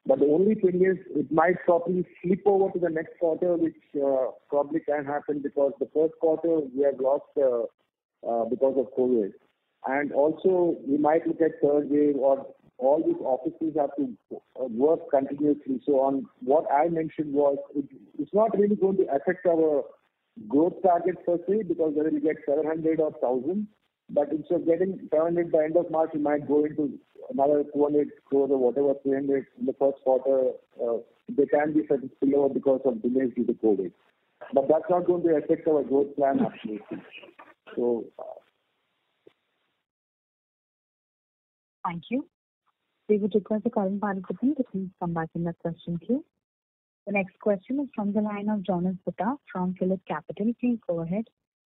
But the only thing is, it might probably slip over to the next quarter, which uh, probably can happen because the first quarter we have lost uh, uh, because of COVID. And also, we might look at third wave, or all these offices have to uh, work continuously. So on what I mentioned was, it, it's not really going to affect our growth target per se, because whether we get seven hundred or one thousand, but instead of getting seven hundred by end of March, we might go into another two hundred crores or whatever, three hundred in the first quarter. Uh, there can be certain spillover because of delays due to COVID. But that's not going to affect our growth plan absolutely. So, uh, Thank you. We would request the current participant to please come back in the question queue. The next question is from the line of Jonas Bhutta from Phillip Capital. Please go ahead.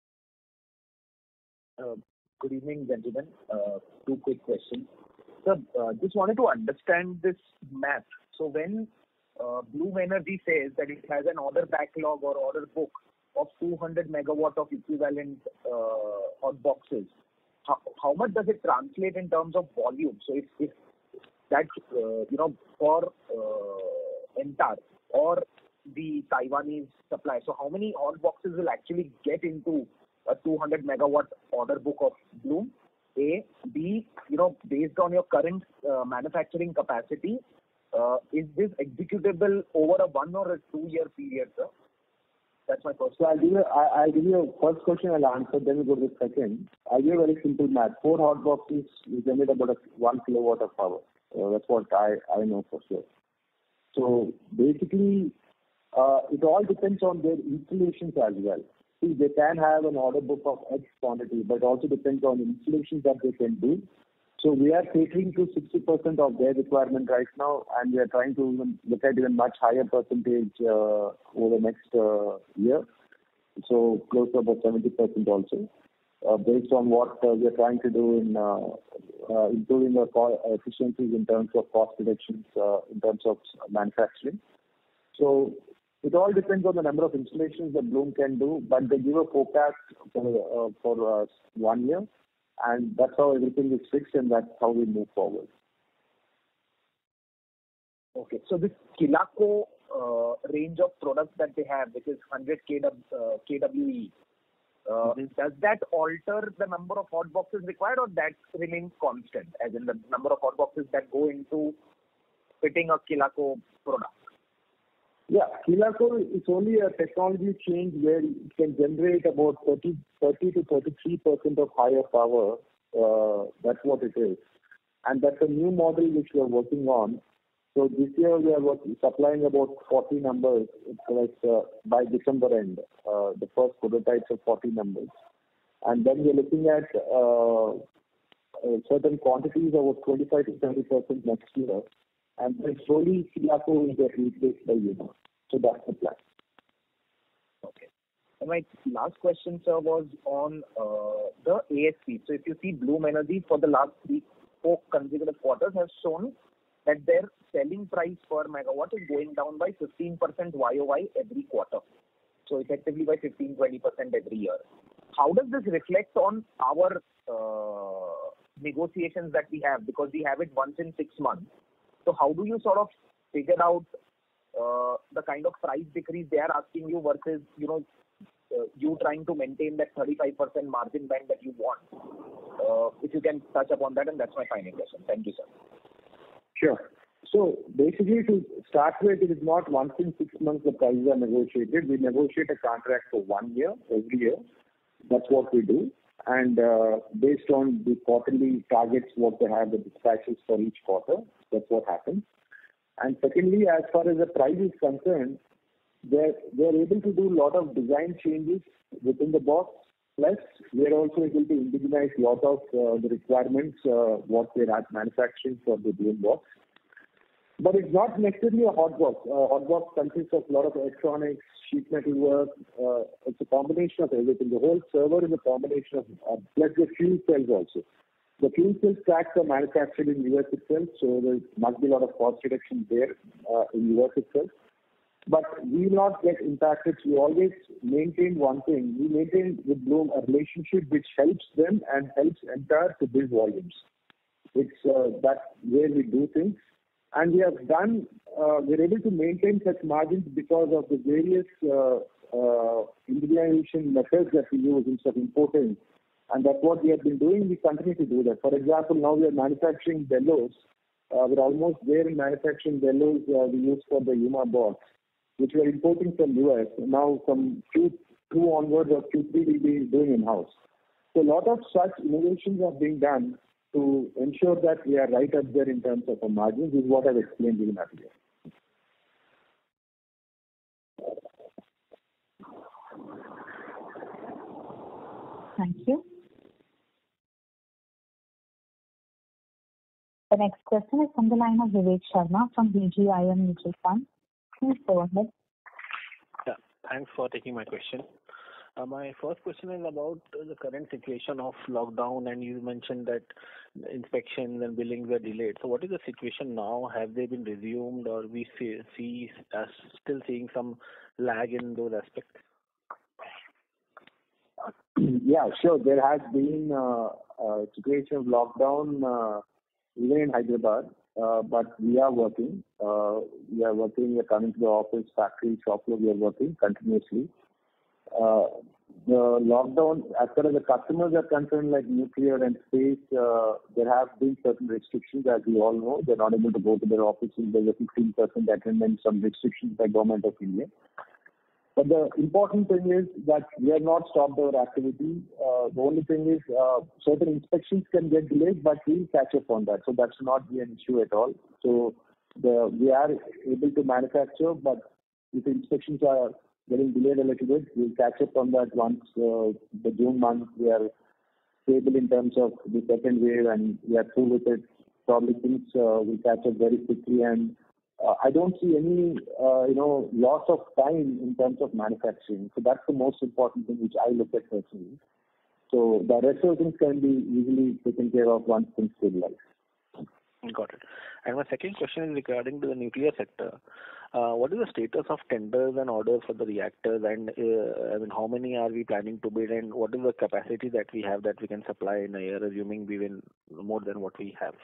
Uh, good evening, gentlemen. Uh, two quick questions. Sir, uh, just wanted to understand this math. So when uh, Bloom Energy says that it has an order backlog or order book of two hundred megawatt of equivalent uh, hot boxes, how, how much does it translate in terms of volume? So if, if that's, uh, you know, for uh, Entar or the Taiwanese supply, so how many hot boxes will actually get into a two hundred megawatt order book of Bloom? A. B, you know, based on your current uh, manufacturing capacity, uh, is this executable over a one or a two year period, sir? That's my first so I'll give you, I, I'll give you a first question, I'll answer, then we go to the second. I'll give you a very simple math. Four hot boxes will generate about a one kilowatt of power. Uh, that's what I, I know for sure. So basically, uh, it all depends on their installations as well. See, they can have an order book of X quantity, but it also depends on the installations that they can do. So we are catering to sixty percent of their requirement right now, and we are trying to even look at even much higher percentage uh, over the next uh, year. So close to about seventy percent also, uh, based on what uh, we are trying to do in uh, uh, improving our co- efficiencies in terms of cost reductions, uh, in terms of manufacturing. So it all depends on the number of installations that Bloom can do, but they give a forecast for, uh, for uh, one year, and that's how everything is fixed, and that's how we move forward. Okay, so this Kilaco uh, range of products that they have, which is one hundred K W E, uh, mm-hmm. does that alter the number of hot boxes required, or that remains constant, as in the number of hot boxes that go into fitting a Kilaco product? Yeah, Kilaco is only a technology change where it can generate about thirty, thirty to thirty-three percent of higher power. Uh, that's what it is. And that's a new model which we are working on. So this year we are working, supplying about forty numbers. It's like uh, by December end, uh, the first prototypes of forty numbers. And then we're looking at uh, uh, certain quantities of twenty-five to thirty percent next year. And then slowly Kilaco will get replaced by Uno. So that's the plan. Okay. And my last question, sir, was on uh, the A S P. So if you see Bloom Energy for the last three, four consecutive quarters has shown that their selling price per megawatt is going down by fifteen percent Y O Y every quarter. So effectively by fifteen to twenty percent every year. How does this reflect on our uh, negotiations that we have? Because we have it once in six months. So how do you sort of figure out uh, the kind of price decrease they are asking you versus, you know, uh, you trying to maintain that thirty-five percent margin band that you want? Uh, if you can touch upon that, and that's my final question. Thank you, sir. Sure. So basically, to start with, it is not once in six months the prices are negotiated. We negotiate a contract for one year, every year. That's what we do. And uh, based on the quarterly targets, what they have, the dispatches for each quarter, that's what happens. And secondly, as far as the price is concerned, they're, they're able to do a lot of design changes within the box. Plus, we're also able to indigenize a lot of uh, the requirements, uh, what we're manufacturing for the Bloom box. But it's not necessarily a hot box. A hot box consists of a lot of electronics, sheet metal work. Uh, it's a combination of everything. The whole server is a combination of, uh, plus the fuel cells also. The fuel cell stacks are manufactured in U S itself, so there must be a lot of cost reduction there uh, in U S itself. But we will not get impacted. We always maintain one thing. We maintain with Bloom a relationship which helps them and helps Entar to build volumes. It's uh, that way we do things. And we have done, uh, we're able to maintain such margins because of the various uh, uh, indigenization methods that we use instead of importing. And that's what we have been doing. We continue to do that. For example, now we are manufacturing bellows. Uh, we're almost there in manufacturing bellows uh, we use for the Yuma box, which we are importing from U S. Now from Q two onwards or Q three we'll be doing in-house. So a lot of such innovations are being done to ensure that we are right up there in terms of our margins, is what I've explained even earlier. Thank you. The next question is from the line of Vivek Sharma from B G I M Mutual Fund. Please go ahead. Yeah, thanks for taking my question. Uh, my first question is about uh, the current situation of lockdown, and you mentioned that inspections and billings were delayed. So what is the situation now? Have they been resumed, or we see, see uh, still seeing some lag in those aspects? Yeah, sure. There has been uh, a situation of lockdown uh, even in Hyderabad, uh, but we are working. Uh, we are working, we are coming to the office, factory, shop floor, we are working continuously. Uh, the lockdown, as far as the customers are concerned, like nuclear and space, uh, there have been certain restrictions, as we all know. They're not able to go to their offices. There's a fifteen percent attendance, some restrictions by Government of India. But the important thing is that we have not stopped our activity. Uh, the only thing is uh, certain inspections can get delayed, but we'll catch up on that. So that's not be an issue at all. So the, we are able to manufacture, but if inspections are getting delayed a little bit, we'll catch up on that once uh, the June month we are stable in terms of the second wave and we are through with it. Probably things uh, will catch up very quickly, and Uh, I don't see any, uh, you know, loss of time in terms of manufacturing. So that's the most important thing which I look at personally. So the rest of things can be easily taken care of once things stabilize. Got it. And my second question is regarding to the nuclear sector. Uh, what is the status of tenders and orders for the reactors, and uh, I mean, how many are we planning to build, and what is the capacity that we have that we can supply in a year, assuming we will more than what we have?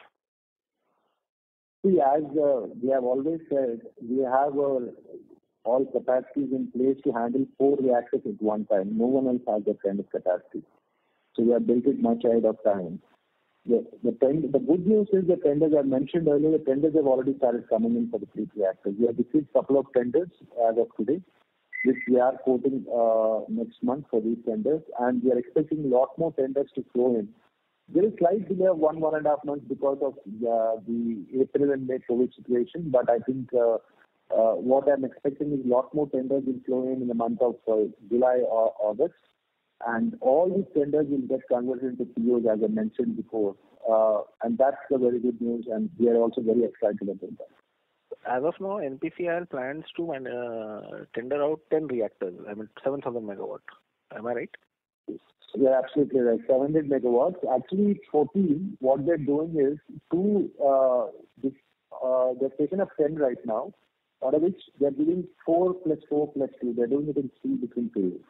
See, as uh, we have always said, we have uh, all capacities in place to handle four reactors at one time. No one else has that kind of capacity. So we have built it much ahead of time. The, the, tend- the good news is the tenders I mentioned earlier, the tenders have already started coming in for the three reactors. We have received a couple of tenders as of today, which we are quoting uh, next month for these tenders, and we are expecting a lot more tenders to flow in. There is slight delay of one, one and a half months because of uh, the April and May COVID situation, but I think uh, uh, what I'm expecting is a lot more tenders will flow in in the month of uh, July or August, and all these tenders will get converted into P Os, as I mentioned before, uh, and that's the very good news, and we are also very excited about that. As of now, N P C I L plans to uh, tender out ten reactors, I mean seven thousand megawatt. Am I right? You're absolutely right. seven hundred megawatts. Actually, it's fourteen. What they're doing is two, uh, this, uh, they've taken up ten right now, out of which they're giving four plus four plus two. They're doing it in three different periods.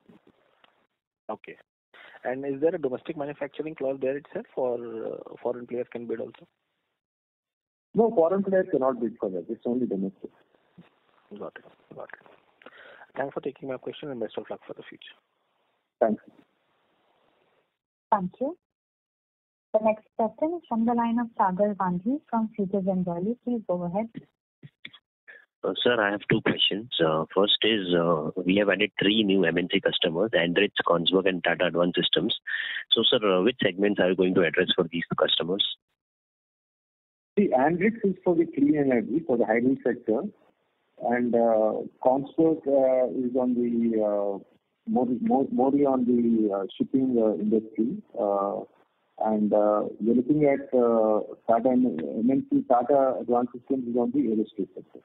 Okay. And is there a domestic manufacturing clause there itself, or uh, foreign players can bid also? No, foreign players cannot bid for that. It's only domestic. Got it. Got it. Thanks for taking my question, and best of luck for the future. Thanks. Thank you. The next question is from the line of Sagar Gandhi from Future Generali. Please go ahead. Uh, sir, I have two questions. Uh, first is, uh, we have added three new M N C customers, Andritz, Kongsberg, and Tata Advanced Systems. So, sir, uh, which segments are you going to address for these customers? See, Andritz is for the clean energy, for the hydrogen sector, and uh, Kongsberg uh, is on the uh, more, more, more on the uh, shipping uh, industry, uh, and uh, we're looking at uh, Tata M N C, Tata Advanced Systems is on the aerospace sector.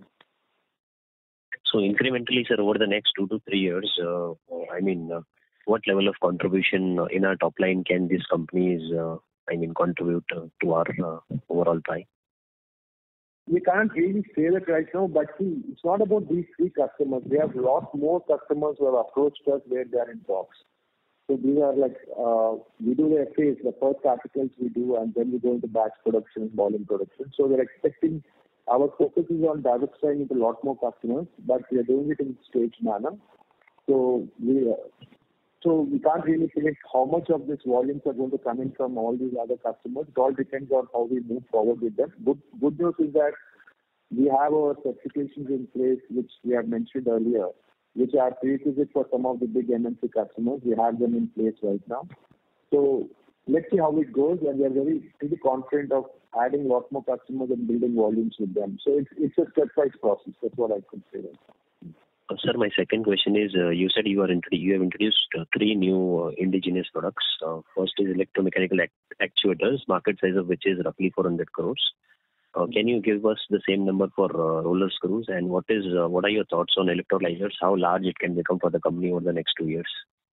So, incrementally, sir, over the next two to three years, uh, I mean, uh, what level of contribution in our top line can these companies, uh, I mean, contribute uh, to our uh, overall pie? We can't really say that right now, but see, it's not about these three customers. We have a lot more customers who have approached us where they are in talks. So these are like, uh, we do the phase, the first articles we do, and then we go into batch production, volume production. So we're expecting, our focus is on diversifying into a lot more customers, but we are doing it in staged manner. So we, uh, so we can't really predict how much of this volumes are going to come in from all these other customers. It all depends on how we move forward with them. Good, good news is that we have our certifications in place, which we have mentioned earlier, which are prerequisite for some of the big M N C customers. We have them in place right now. So let's see how it goes, and we are very pretty confident of adding a lot more customers and building volumes with them. So it's it's a stepwise process. That's what I could say. Uh, sir, my second question is, uh, you said you are introdu- you have introduced uh, three new uh, indigenous products. Uh, first is electromechanical act- actuators, market size of which is roughly four hundred crores. Uh, can you give us the same number for uh, roller screws, and what is uh, what are your thoughts on electrolyzers? How large it can become for the company over the next two years?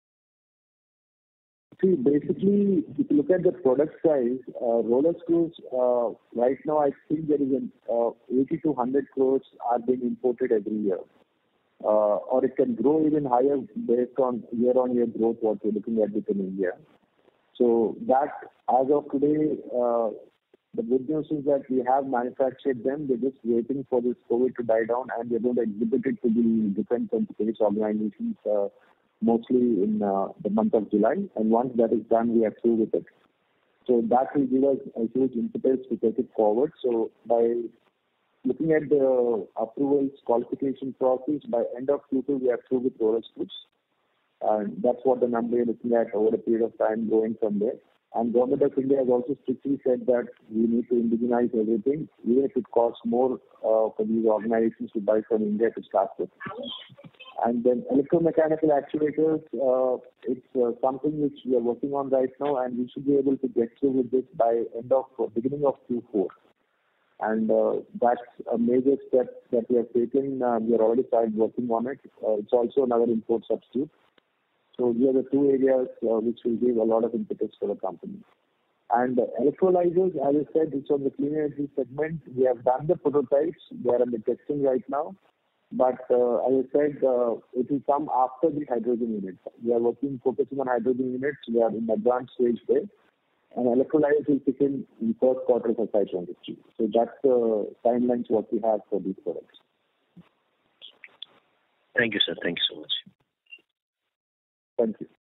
See, basically, if you look at the product size, uh, roller screws, uh, right now I think there is an uh, eighty to one hundred crores are being imported every year. Uh, or it can grow even higher based on year-on-year growth what we're looking at within India. So that, as of today, uh, the good news is that we have manufactured them. We're just waiting for this COVID to die down, and we're going to exhibit it to the defense and space organizations uh, mostly in uh, the month of July. And once that is done, we are through with it. So that will give us a huge impetus to take it forward. So by looking at the approvals qualification process, by end of Q two, we are through with roller screws. And that's what the number we're looking at over a period of time going from there. And Government of India has also strictly said that we need to indigenize everything, even if it costs more uh, for these organizations to buy from India to start with. And then electromechanical actuators, uh, it's uh, something which we are working on right now, and we should be able to get through with this by end of uh, beginning of Q four. And uh, that's a major step that we have taken. Uh, we are already started working on it. Uh, it's also another import substitute. So these are the two areas uh, which will give a lot of impetus for the company. And uh, electrolyzers, as I said, it's on the clean energy segment. We have done the prototypes. They are under testing right now. But uh, as I said, uh, it will come after the hydrogen units. We are working, focusing on hydrogen units. We are in advanced stage there. And electrolyzers will kick in in the first quarter of F Y twenty-three. So that's the timelines what we have for these products. Thank you, sir. Thank you so much. Thank you.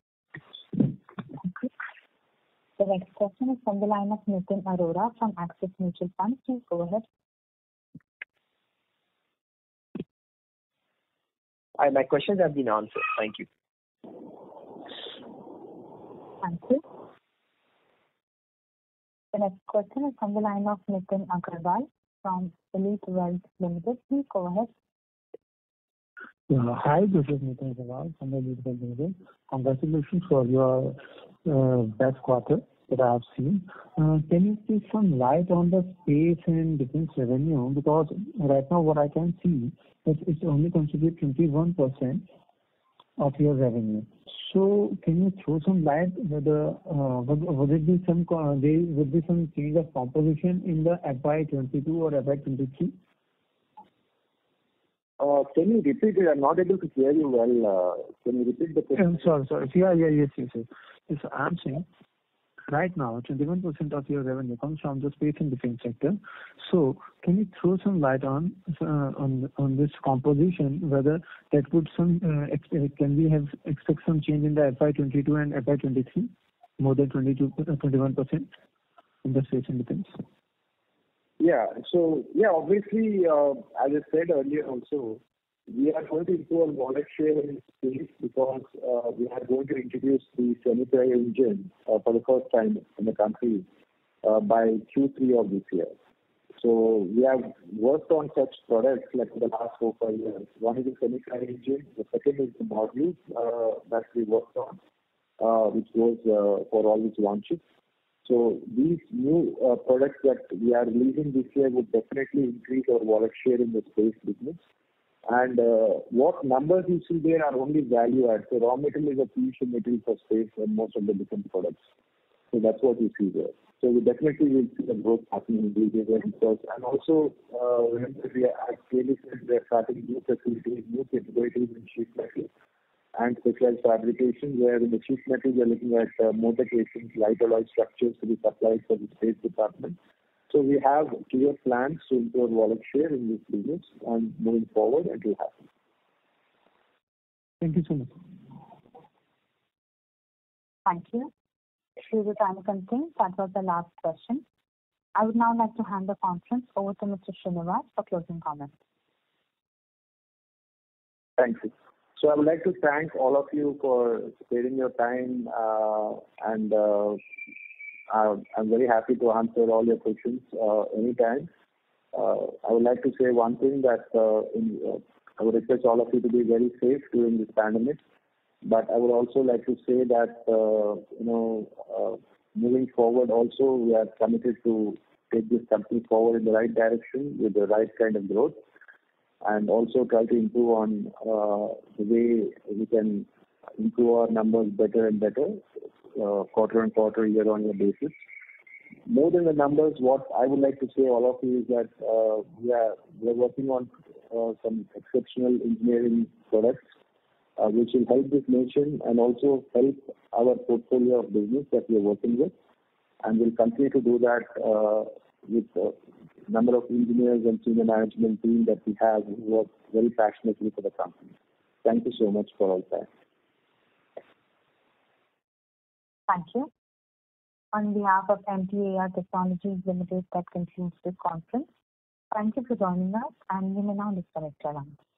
The next question is from the line of Nitin Arora from Axis Mutual Fund. Please go ahead. Hi, my questions have been answered. Thank you. Thank you. The next question is from the line of Nitin Agarwal from Elite Wealth Limited. Please go ahead. Uh, hi, this is Nitin Agarwal from Elite Wealth Limited. Congratulations for your uh, best quarter that I have seen. Uh, can you please some light on the space and defense revenue? Because right now what I can see is it's only contribute twenty-one percent of your revenue. So can you throw some light whether uh, would, would it be some uh, there would be some change of composition in the F Y twenty-two or F Y twenty-three? Uh, can you repeat it? I'm not able to hear you well. Uh, can you repeat the question? I'm sorry, sorry. Yeah, yeah, yes, yes, yes. Yes, I'm saying right now twenty-one percent of your revenue comes from the space and defense sector. So can you throw some light on uh, on on this composition, whether that would some uh, expect, can we have expect some change in the F Y twenty-two and F Y twenty-three, more than twenty-two, twenty-one percent in the space and defense? Yeah. So, yeah, obviously, uh, as I said earlier also, we are going to improve our wallet share in space because uh, we are going to introduce the semi-tri engine uh, for the first time in the country uh, by Q three of this year. So we have worked on such products like in the last four, five years. One is the semi-tri engine. The second is the modules uh, that we worked on, uh, which goes uh, for all these launches. So these new uh, products that we are releasing this year would definitely increase our wallet share in the space business. And uh, what numbers you see there are only value add. So raw material is a crucial material for space and most of the different products. So that's what you see there. So we definitely will see the growth happening in these areas because, and also uh, remember we are, as clearly said, we are starting new facilities, new capabilities in sheet metal. and specialized fabrication, where in the sheet metal we are looking at uh, motor casings, light alloy structures to be supplied for the Space Department. So we have clear plans to improve wallet share in this business, and moving forward it will happen. Thank you so much. Thank you. Due to time constraints, that was the last question. I would now like to hand the conference over to Mister Srinivas for closing comments. Thank you. So I would like to thank all of you for sparing your time, uh, and uh, I'm very happy to answer all your questions uh, anytime. Uh, I would like to say one thing, that uh, in, uh, I would request all of you to be very safe during this pandemic. But I would also like to say that uh, you know uh, moving forward also we are committed to take this company forward in the right direction with the right kind of growth, and also try to improve on uh, the way we can improve our numbers better and better uh, quarter on quarter, year on year basis. More than the numbers, what I would like to say all of you is that uh, we are we are working on uh, some exceptional engineering products uh, which will help this nation and also help our portfolio of business that we are working with, and we'll continue to do that uh, with a number of engineers and senior management team that we have who work very passionately for the company. Thank you so much for all that. Thank you. On behalf of M T A R Technologies Limited, that concludes this conference. Thank you for joining us, and you may now disconnect your lines.